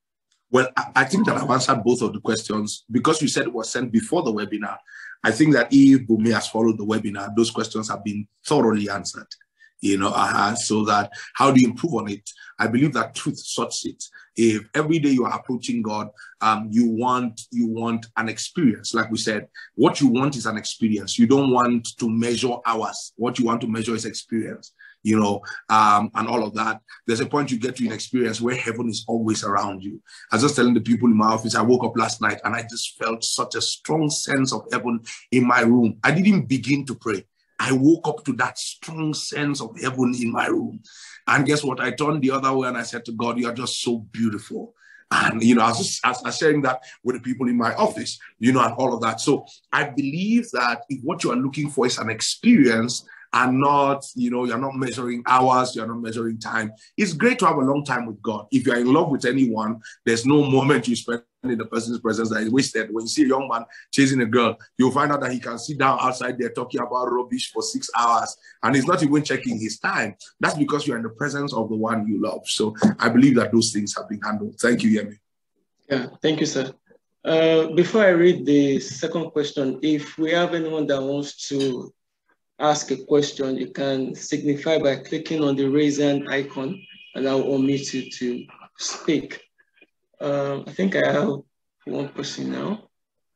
Speaker 1: Well, I think that I've answered both of the questions. Because you said it was sent before the webinar, I think that if Bumi has followed the webinar, those questions have been thoroughly answered. So that how do you improve on it? I believe that truth sorts it. If every day you are approaching God, you want an experience. Like we said, what you want is an experience. You don't want to measure hours. What you want to measure is experience. And all of that. There's a point you get to an experience where heaven is always around you. I was just telling the people in my office, I woke up last night and I just felt such a strong sense of heaven in my room. I didn't begin to pray. I woke up to that strong sense of heaven in my room. And guess what? I turned the other way and I said to God, you are just so beautiful. And, I was sharing that with the people in my office, and all of that. So I believe that if what you are looking for is an experience and not, you're not measuring hours, you're not measuring time. It's great to have a long time with God. If you're in love with anyone, there's no moment you spend in the person's presence that is wasted. When you see a young man chasing a girl, you'll find out that he can sit down outside there talking about rubbish for 6 hours and he's not even checking his time. That's because you're in the presence of the one you love. So I believe that those things have been handled. Thank you, Yemi.
Speaker 4: Yeah, thank you, sir. Before I read the second question, if we have anyone that wants to ask a question, you can signify by clicking on the raise hand icon and I'll unmute you to speak. I think I have one person now.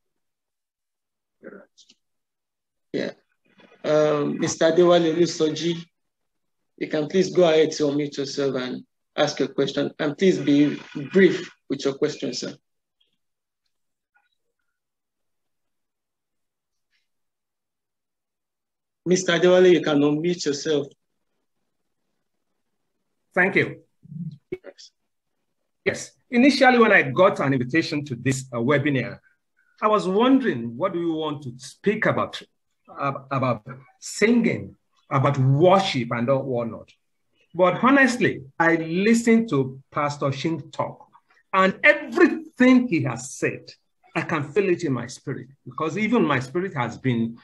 Speaker 4: Yeah. Mr. Adewale Lusoji, you can please go ahead to unmute yourself and ask a question. And please be brief with your question, sir. Mr. Adewale, you can unmute yourself.
Speaker 5: Thank you. Yes. Initially, when I got an invitation to this webinar, I was wondering, what do you want to speak about singing, about worship and whatnot. But honestly, I listened to Pastor Shin talk, and everything he has said, I can feel it in my spirit, because even my spirit has been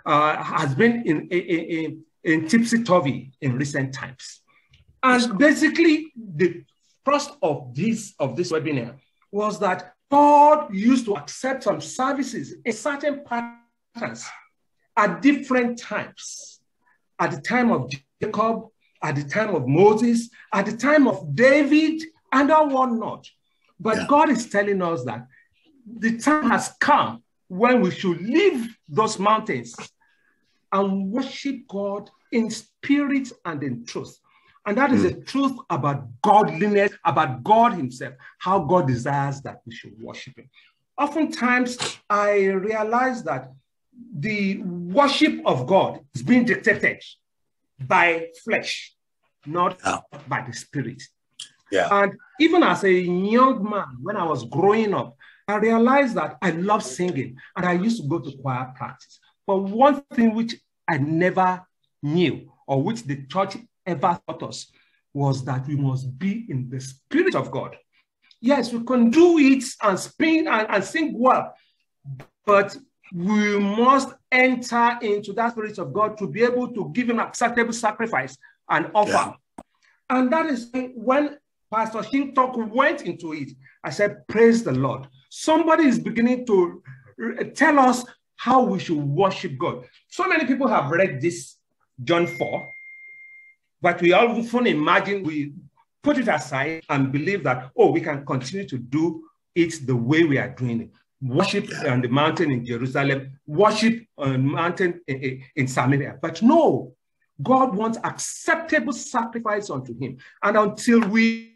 Speaker 5: in tipsy-turvy in recent times. And basically, the thrust of this webinar was that God used to accept some services in certain patterns at different times. At the time of Jacob, at the time of Moses, at the time of David, and whatnot. But yeah, God is telling us that the time has come when we should leave those mountains and worship God in spirit and in truth. And that is the truth about godliness, about God himself, how God desires that we should worship him. Oftentimes, I realize that the worship of God is being dictated by flesh, not by the spirit.
Speaker 1: Yeah.
Speaker 5: And even as a young man, when I was growing up, I realized that I love singing and I used to go to choir practice. But one thing which I never knew, or which the church ever taught us, was that we must be in the spirit of God. Yes, we can do it and spin and sing well, but we must enter into that spirit of God to be able to give him acceptable sacrifice and offer. Yeah. And that is when Pastor Shin Talk went into it. I said, praise the Lord. Somebody is beginning to tell us how we should worship God. So many people have read this John 4, but we often imagine, we put it aside and believe that, oh, we can continue to do it the way we are doing it. Worship on the mountain in Jerusalem, worship on the mountain in Samaria. But no, God wants acceptable sacrifice unto him. And until we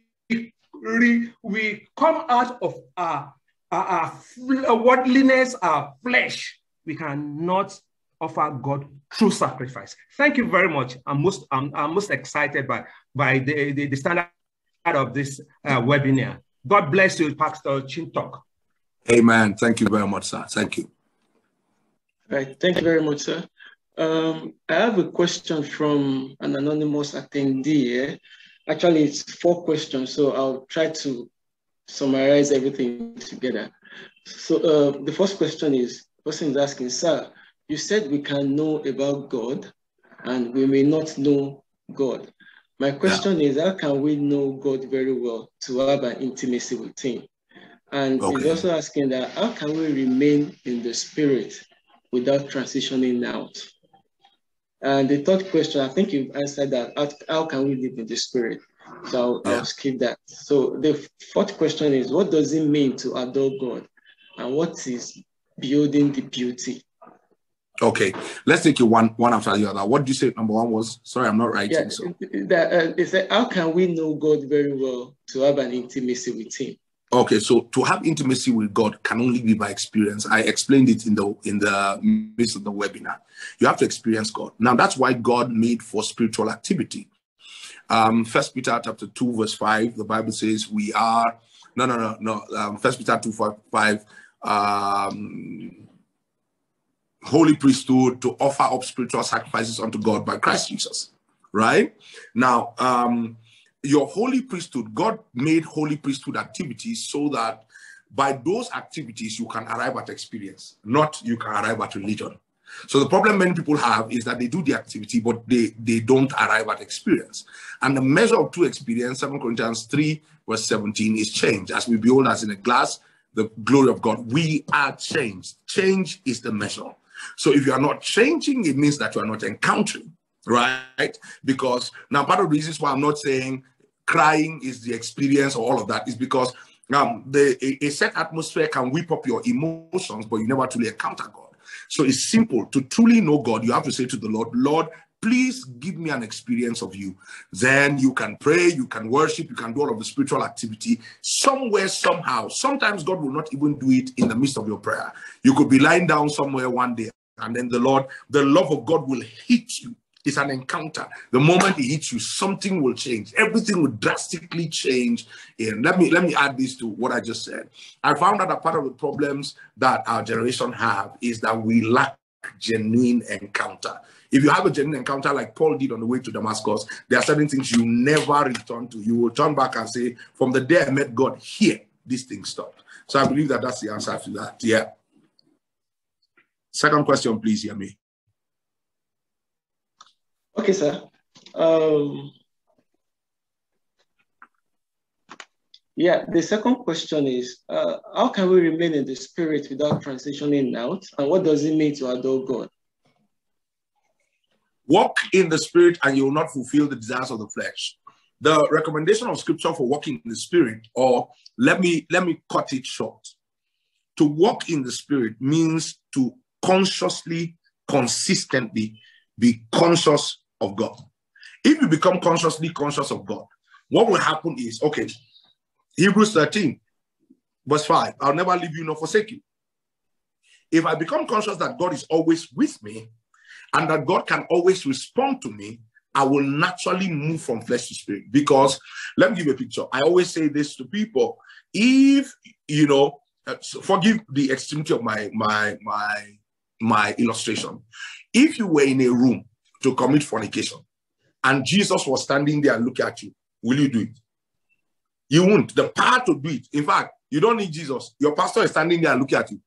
Speaker 5: come out of our worldliness, our flesh, we cannot offer God true sacrifice. Thank you very much. I'm most excited by the standard of this webinar. God bless you, Pastor Chintok.
Speaker 1: Amen. Thank you very much, sir. Thank you.
Speaker 4: Right. Thank you very much, sir. I have a question from an anonymous attendee. Actually, it's 4 questions, so I'll try to summarize everything together. So the first question is, the person is asking, sir, you said we can know about God and we may not know God. My question is, how can we know God very well to have an intimacy with him? And he's also asking that how can we remain in the spirit without transitioning out? And the third question, I think you've answered that. How can we live in the spirit? So I'll skip that. So the fourth question is, what does it mean to adore God? And what is building the beauty?
Speaker 1: Okay, let's take it one after the other. What did you say number one was? Sorry, I'm not writing.
Speaker 4: Yeah,
Speaker 1: so.
Speaker 4: It said, how can we know God very well to have an intimacy with him?
Speaker 1: Okay, so to have intimacy with God can only be by experience. I explained it in the midst of the webinar. You have to experience God. Now, that's why God made for spiritual activity. 1 Peter chapter 2, verse 5, the Bible says we are, 1 Peter 2, 5, holy priesthood to offer up spiritual sacrifices unto God by Christ Jesus, right? Now, your holy priesthood, God made holy priesthood activities so that by those activities you can arrive at experience, not you can arrive at religion. So the problem many people have is that they do the activity, but they don't arrive at experience. And the measure of true experience, 2 Corinthians 3, verse 17, is change. As we behold as in a glass the glory of God, we are changed. Change is the measure. So if you are not changing, it means that you are not encountering, right? Because now part of the reasons why I'm not saying crying is the experience or all of that is because a set atmosphere can whip up your emotions, but you never truly encounter God. So it's simple. To truly know God, you have to say to the Lord, Lord, please give me an experience of you. Then you can pray, you can worship, you can do all of the spiritual activity somewhere, somehow. Sometimes God will not even do it in the midst of your prayer. You could be lying down somewhere one day, and then the love of God will hit you. It's an encounter. The moment it hits you, something will change. Everything will drastically change. And let me add this to what I just said. I found out that part of the problems that our generation have is that we lack genuine encounter. If you have a genuine encounter like Paul did on the way to Damascus, there are certain things you never return to. You will turn back and say, from the day I met God here, this thing stopped. So I believe that that's the answer to that. Yeah. Second question, please, hear me.
Speaker 4: Okay, sir. Yeah, the second question is, how can we remain in the spirit without transitioning out? And what does it mean to adore God?
Speaker 1: Walk in the spirit and you will not fulfill the desires of the flesh. The recommendation of scripture for walking in the spirit, or let me cut it short. To walk in the spirit means to consciously, consistently be conscious of God. If you become consciously conscious of God, what will happen is, okay, Hebrews 13, verse 5, I'll never leave you nor forsake you. If I become conscious that God is always with me and that God can always respond to me, I will naturally move from flesh to spirit. Because let me give you a picture. I always say this to people. If, you know, forgive the extremity of my illustration. If you were in a room to commit fornication and Jesus was standing there and looking at you, will you do it? You won't. The power to do it. In fact, you don't need Jesus. Your pastor is standing there and looking at you.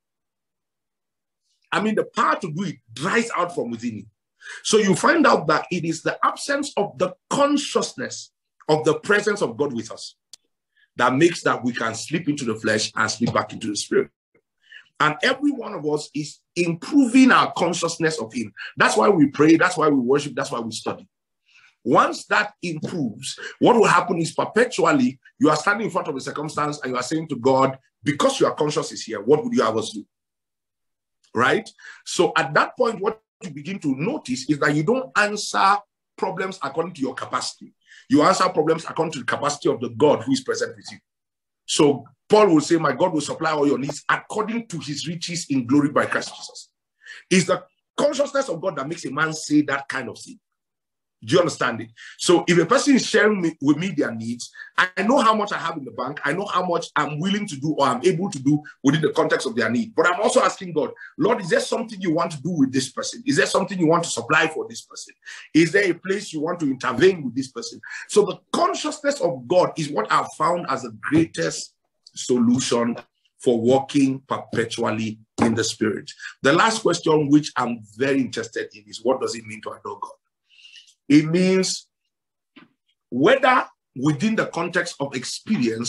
Speaker 1: I mean, the power to do it dries out from within you. So you find out that it is the absence of the consciousness of the presence of God with us that makes that we can slip into the flesh and slip back into the spirit. And every one of us is improving our consciousness of him. That's why we pray. That's why we worship. That's why we study. Once that improves, what will happen is perpetually you are standing in front of a circumstance and you are saying to God, because your conscience is here, what would you have us do? Right? So at that point, what you begin to notice is that you don't answer problems according to your capacity. You answer problems according to the capacity of the God who is present with you. So Paul will say, my God will supply all your needs according to his riches in glory by Christ Jesus. It's the consciousness of God that makes a man say that kind of thing. Do you understand it? So if a person is sharing with me their needs, I know how much I have in the bank. I know how much I'm willing to do or I'm able to do within the context of their need. But I'm also asking God, Lord, is there something you want to do with this person? Is there something you want to supply for this person? Is there a place you want to intervene with this person? So the consciousness of God is what I've found as the greatest solution for walking perpetually in the spirit. The last question, which I'm very interested in, is what does it mean to adore God? It means whether within the context of experience,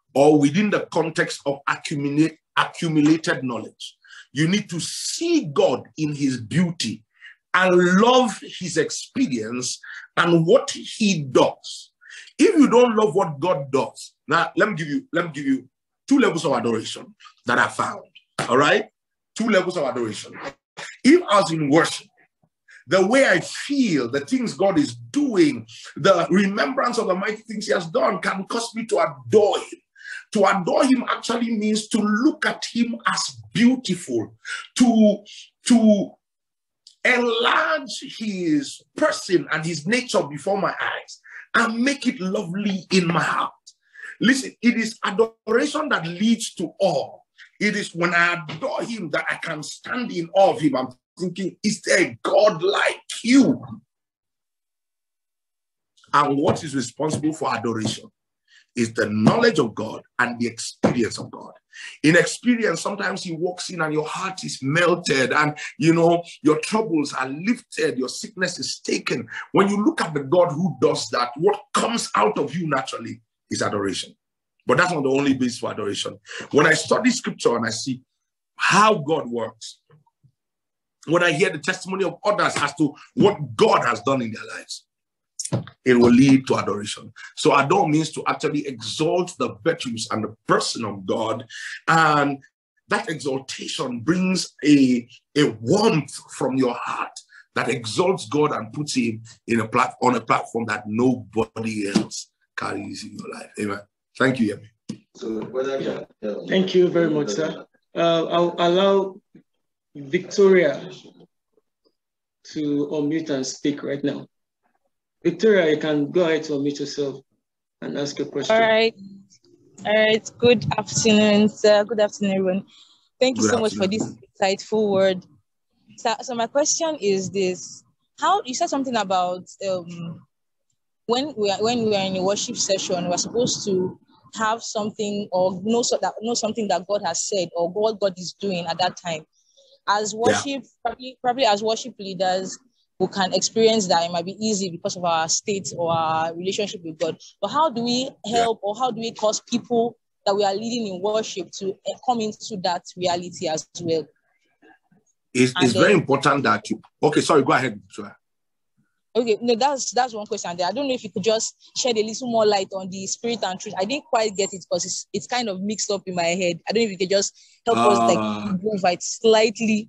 Speaker 1: or within the context of accumulated knowledge. You need to see God in his beauty and love his experience and what he does. If you don't love what God does, now let me give you 2 levels of adoration that I found. All right? 2 levels of adoration. If I was in worship, the way I feel, the things God is doing, the remembrance of the mighty things he has done can cause me to adore him. To adore him actually means to look at him as beautiful, to enlarge his person and his nature before my eyes and make it lovely in my heart. Listen, it is adoration that leads to awe. It is when I adore him that I can stand in awe of him. I'm thinking, is there a God like you? And what is responsible for adoration is the knowledge of God and the experience of God. In experience, sometimes he walks in and your heart is melted and, you know, your troubles are lifted, your sickness is taken. When you look at the God who does that, what comes out of you naturally is adoration. But that's not the only basis for adoration. When I study scripture and I see how God works, when I hear the testimony of others as to what God has done in their lives, it will lead to adoration. So adore means to actually exalt the virtues and the person of God. And that exaltation brings a warmth from your heart that exalts God and puts him in on a platform that nobody else carries in your life. Amen. Thank you, Yemi.
Speaker 4: Thank you very much, sir. I'll allow Victoria to unmute and speak right now. Victoria, you can go ahead to unmute yourself and ask your question.
Speaker 6: All right. Good afternoon, sir. Good afternoon, everyone. Thank you so much for this insightful word. So my question is this: how you said something about when we are in a worship session, we're supposed to have something or know something that God has said or what God is doing at that time. As worship, probably as worship leaders, who can experience that it might be easy because of our state or our relationship with God. But how do we help or how do we cause people that we are leading in worship to come into that reality as well?
Speaker 1: It's very important that you... Okay, sorry, go ahead.
Speaker 6: Okay, no, that's one question there. I don't know if you could just shed a little more light on the spirit and truth. I didn't quite get it because it's kind of mixed up in my head. I don't know if you could just help us like improve it slightly.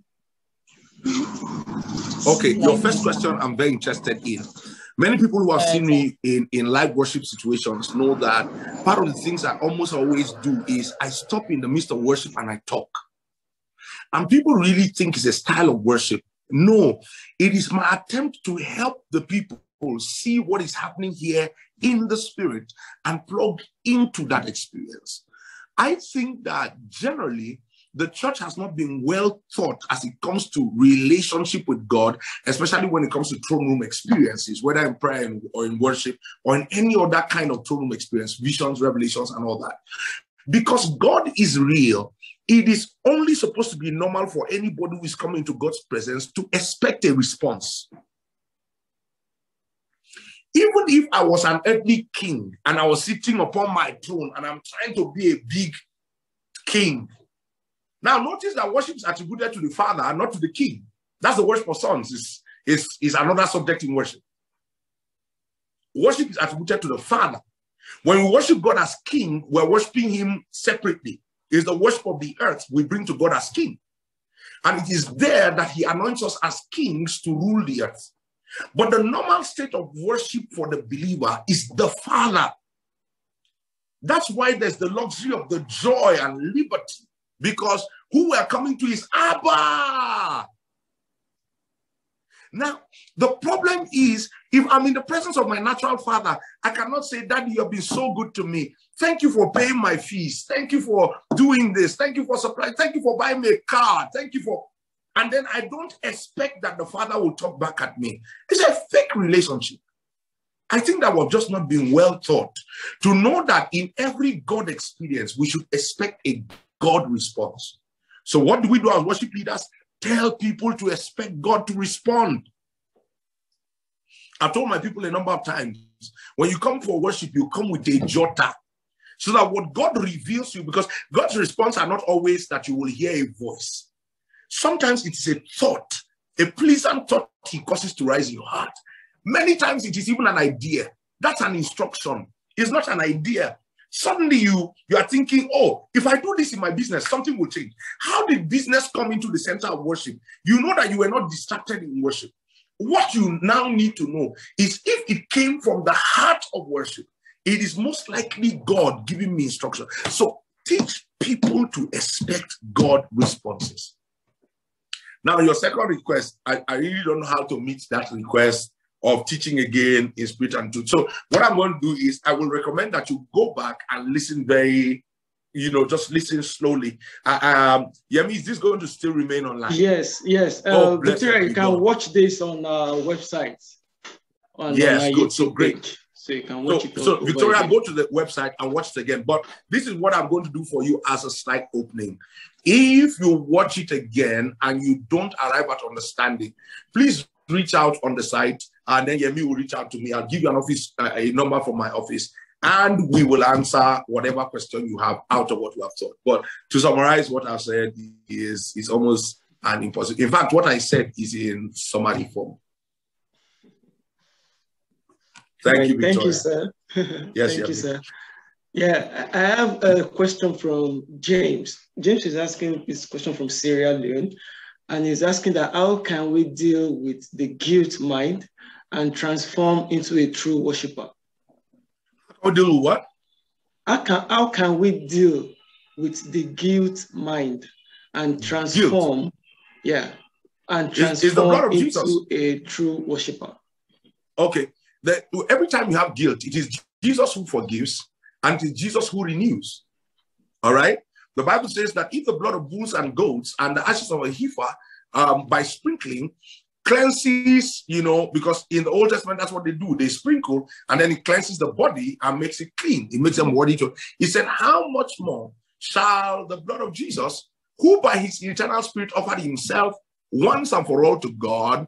Speaker 1: Okay, your first question I'm very interested in. Many people who have seen me in live worship situations know that part of the things I almost always do is I stop in the midst of worship and I talk. And people really think it's a style of worship. No, it is my attempt to help the people see what is happening here in the spirit and plug into that experience. I think that generally the church has not been well taught as it comes to relationship with God, especially when it comes to throne room experiences, whether in prayer or in worship or in any other kind of throne room experience, visions, revelations, and all that. Because God is real, it is only supposed to be normal for anybody who is coming into God's presence to expect a response. Even if I was an earthly king and I was sitting upon my throne and I'm trying to be a big king. Now notice that worship is attributed to the Father and not to the king. That's the worship of sons. Is another subject in worship. Worship is attributed to the Father. When we worship God as king, we're worshiping him separately. It's the worship of the earth we bring to God as king. And it is there that he anoints us as kings to rule the earth. But the normal state of worship for the believer is the Father. That's why there's the luxury of the joy and liberty, because who we're coming to is Abba. Now, the problem is, if I'm in the presence of my natural father, I cannot say, Daddy, you've been so good to me. Thank you for paying my fees. Thank you for doing this. Thank you for supplying. Thank you for buying me a car. Thank you for... And then I don't expect that the Father will talk back at me. It's a fake relationship. I think that we've just not been well taught to know that in every God experience, we should expect a God response. So what do we do as worship leaders? Tell people to expect God to respond. I've told my people a number of times, when you come for worship, you come with a jota. So that what God reveals to you, because God's response are not always that you will hear a voice. Sometimes it is a thought, a pleasant thought he causes to rise in your heart. Many times it is even an idea. That's an instruction. It's not an idea. Suddenly you are thinking, oh, if I do this in my business, something will change. How did business come into the center of worship? You know that you were not distracted in worship. What you now need to know is if it came from the heart of worship, it is most likely God giving me instruction. So teach people to expect God responses. Now, your second request, I really don't know how to meet that request of teaching again in spirit and truth. So what I'm going to do is I will recommend that you go back and listen very, just listen slowly. Yemi, is this going to still remain online?
Speaker 4: Yes. Victoria, you can watch this on our website.
Speaker 1: Yes, good. So great.
Speaker 4: Page. So you can watch it.
Speaker 1: So Victoria, go to the website and watch it again. But this is what I'm going to do for you as a slight opening. If you watch it again and you don't arrive at understanding, please reach out on the site, and then Yemi will reach out to me. I'll give you an office, a number from my office, and we will answer whatever question you have out of what you have thought. But to summarize what I've said is almost an impossible. In fact, what I said is in summary form. Thank you, Victoria.
Speaker 4: Thank you, sir.
Speaker 1: Yes,
Speaker 4: Thank you, sir. Yeah, I have a question from James. James is asking this question from Sierra Leone, and he's asking that how can we deal with the guilt mind and transform into a true worshiper?
Speaker 1: How deal with what?
Speaker 4: How can we deal with the guilt mind and transform?
Speaker 1: Guilt.
Speaker 4: Yeah, and
Speaker 1: transform
Speaker 4: into
Speaker 1: Jesus
Speaker 4: a true worshiper?
Speaker 1: Okay. Every time you have guilt, it is Jesus who forgives and it is Jesus who renews. All right? The Bible says that if the blood of bulls and goats and the ashes of a heifer, by sprinkling, cleanses, because in the Old Testament, that's what they do. They sprinkle and then it cleanses the body and makes it clean. It makes them worthy to. He said, how much more shall the blood of Jesus, who by his eternal spirit offered himself once and for all to God,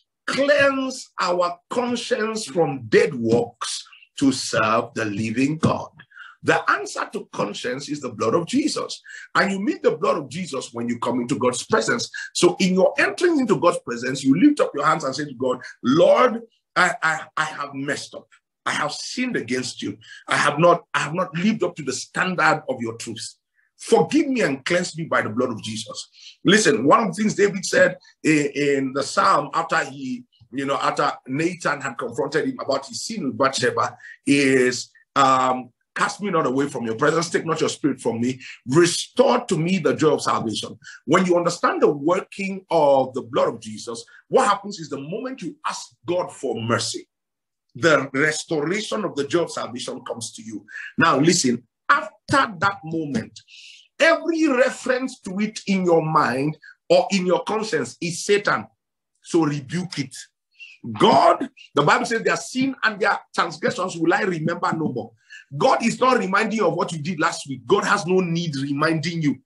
Speaker 1: cleanse our conscience from dead works to serve the living God? The answer to conscience is the blood of Jesus. And you meet the blood of Jesus when you come into God's presence. So in your entering into God's presence, you lift up your hands and say to God, Lord, I have messed up. I have sinned against you. I have not lived up to the standard of your truth. Forgive me and cleanse me by the blood of Jesus. Listen, one of the things David said in the Psalm after after Nathan had confronted him about his sin with Bathsheba is, cast me not away from your presence, take not your spirit from me, restore to me the joy of salvation. When you understand the working of the blood of Jesus, what happens is the moment you ask God for mercy, the restoration of the joy of salvation comes to you. Now listen, after that moment, every reference to it in your mind or in your conscience is Satan. So rebuke it. God, the Bible says their sin and their transgressions will I remember no more. God is not reminding you of what you did last week. God has no need reminding you.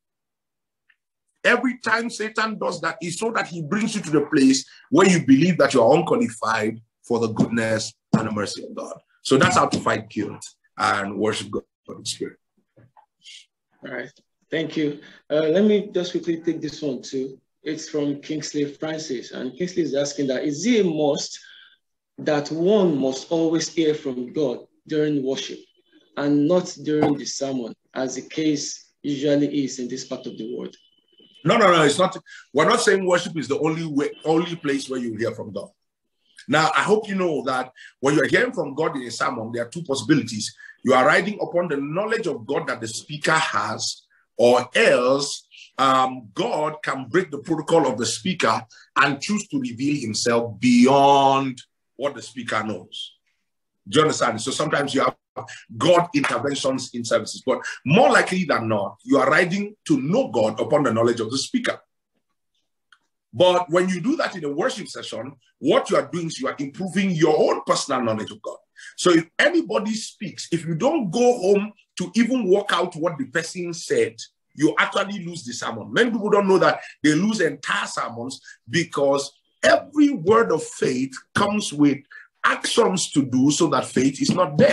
Speaker 1: Every time Satan does that, is so that he brings you to the place where you believe that you are unqualified for the goodness and the mercy of God. So that's how to fight guilt and worship God in spirit.
Speaker 4: All right. Thank you. Let me just quickly take this one too. It's from Kingsley Francis. And Kingsley is asking that, is it a must that one must always hear from God during worship and not during the sermon, as the case usually is in this part of the world?
Speaker 1: No, it's not. We're not saying worship is the only place where you hear from God. Now, I hope you know that when you are hearing from God in a sermon, there are two possibilities. You are riding upon the knowledge of God that the speaker has, or else God can break the protocol of the speaker and choose to reveal himself beyond what the speaker knows. Do you understand? So sometimes you have God interventions in services, but more likely than not, you are riding to know God upon the knowledge of the speaker. But when you do that in a worship session, what you are doing is you are improving your own personal knowledge of God. So if anybody speaks, if you don't go home to even work out what the person said, you actually lose the sermon. Many people don't know that they lose entire sermons because every word of faith comes with actions to do so that faith is not dead.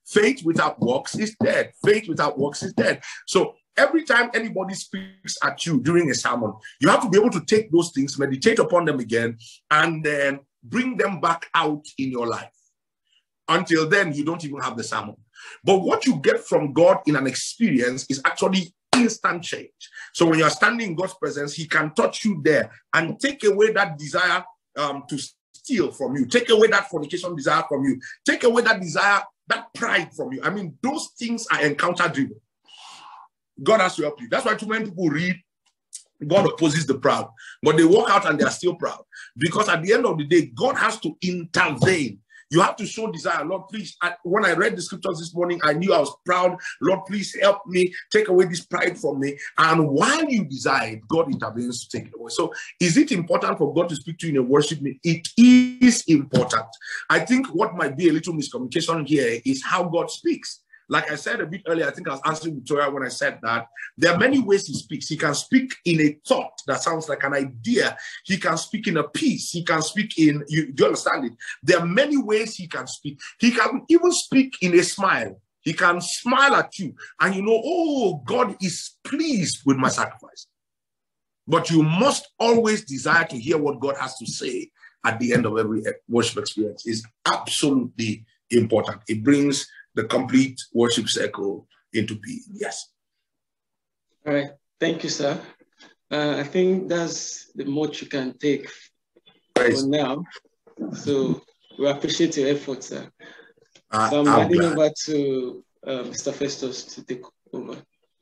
Speaker 1: Faith without works is dead. Faith without works is dead. So every time anybody speaks at you during a sermon, you have to be able to take those things, meditate upon them again, and then bring them back out in your life. Until then, you don't even have the sermon. But what you get from God in an experience is actually instant change. So when you're standing in God's presence, he can touch you there and take away that desire to steal from you, take away that fornication desire from you, take away that desire, that pride from you. I mean, those things are encounter driven. God has to help you. That's why too many people read, God opposes the proud, but they walk out and they are still proud. Because at the end of the day, God has to intervene. You have to show desire. Lord, please, when I read the scriptures this morning, I knew I was proud. Lord, please help me, take away this pride from me. And while you desire, God intervenes to take it away. So is it important for God to speak to you in a worship meeting? It is important. I think what might be a little miscommunication here is how God speaks. Like I said a bit earlier, I think I was answering Victoria when I said that there are many ways he speaks. He can speak in a thought that sounds like an idea. He can speak in a piece. He can speak in, do you understand it? There are many ways he can speak. He can even speak in a smile. He can smile at you and you know, oh, God is pleased with my sacrifice. But you must always desire to hear what God has to say at the end of every worship experience. Is absolutely important. It brings the complete worship circle into being. Yes.
Speaker 4: All right. Thank you, sir. I think that's the most you can take for now. So we appreciate your efforts, sir. So I'm handing over to Mr. Festus to take over.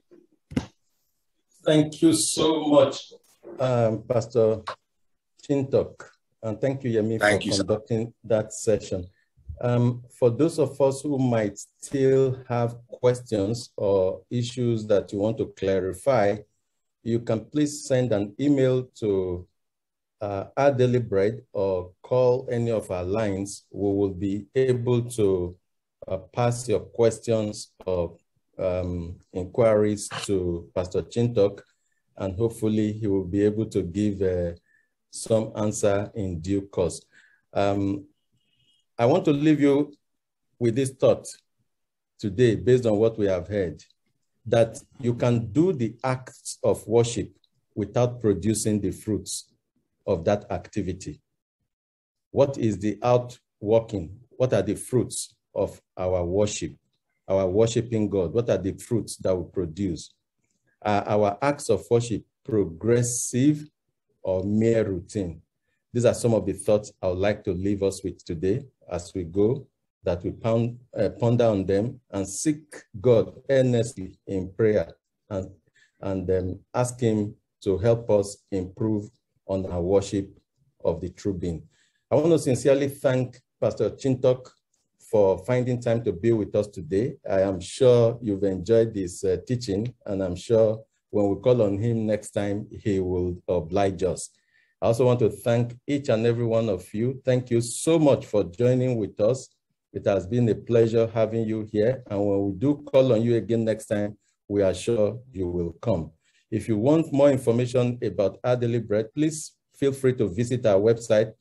Speaker 2: Thank you so much, Pastor Chintok. And thank you, Yemi, for conducting that session. For those of us who might still have questions or issues that you want to clarify, you can please send an email to our Daily Bread or call any of our lines. We will be able to pass your questions or inquiries to Pastor Chintok, and hopefully he will be able to give some answer in due course. I want to leave you with this thought today, based on what we have heard, that you can do the acts of worship without producing the fruits of that activity. What is the outworking? What are the fruits of our worship, our worshiping God? What are the fruits that we produce? Are our acts of worship progressive or mere routine? These are some of the thoughts I would like to leave us with today as we go, that we ponder on them and seek God earnestly in prayer and ask him to help us improve on our worship of the true being. I want to sincerely thank Pastor Chintok for finding time to be with us today. I am sure you've enjoyed this teaching, and I'm sure when we call on him next time, he will oblige us. I also want to thank each and every one of you. Thank you so much for joining with us. It has been a pleasure having you here. And when we do call on you again next time, we are sure you will come. If you want more information about Our Daily Bread, please feel free to visit our website,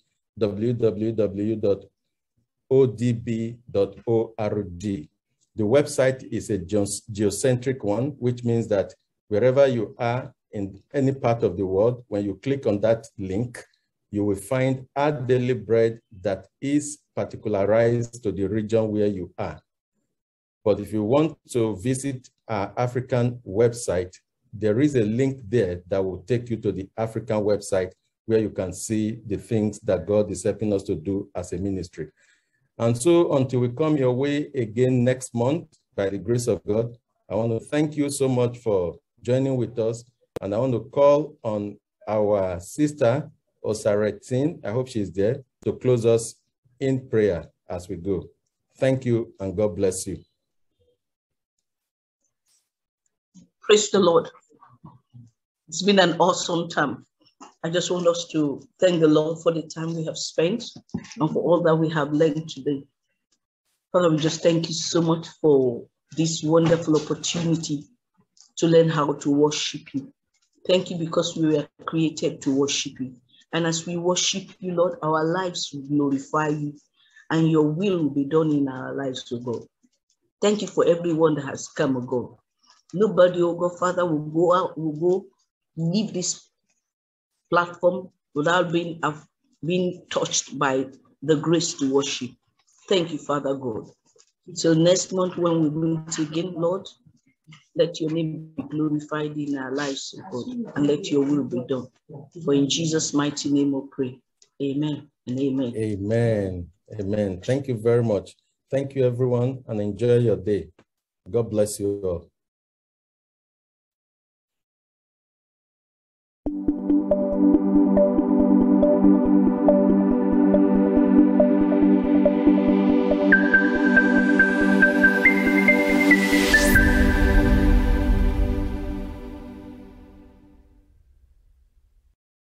Speaker 2: www.odb.org. The website is a geocentric one, which means that wherever you are in any part of the world, when you click on that link, you will find Our Daily Bread that is particularized to the region where you are. But if you want to visit our African website, there is a link there that will take you to the African website where you can see the things that God is helping us to do as a ministry. And so until we come your way again next month, by the grace of God, I want to thank you so much for joining with us. And I want to call on our sister, Osaretine, I hope she's there, to close us in prayer as we go. Thank you, and God bless you.
Speaker 7: Praise the Lord. It's been an awesome time. I just want us to thank the Lord for the time we have spent and for all that we have learned today. Father, we just thank you so much for this wonderful opportunity to learn how to worship you. Thank you because we were created to worship you. And as we worship you, Lord, our lives will glorify you and your will be done in our lives, O God. Thank you for everyone that has come, oh God. Nobody, oh God, Father, will leave this platform without being touched by the grace to worship. Thank you, Father God. So next month when we meet again, Lord, let your name be glorified in our lives, oh God, and let your will be done. For in Jesus' mighty name we pray. Amen and amen.
Speaker 2: Amen. Amen. Thank you very much. Thank you, everyone, and enjoy your day. God bless you all.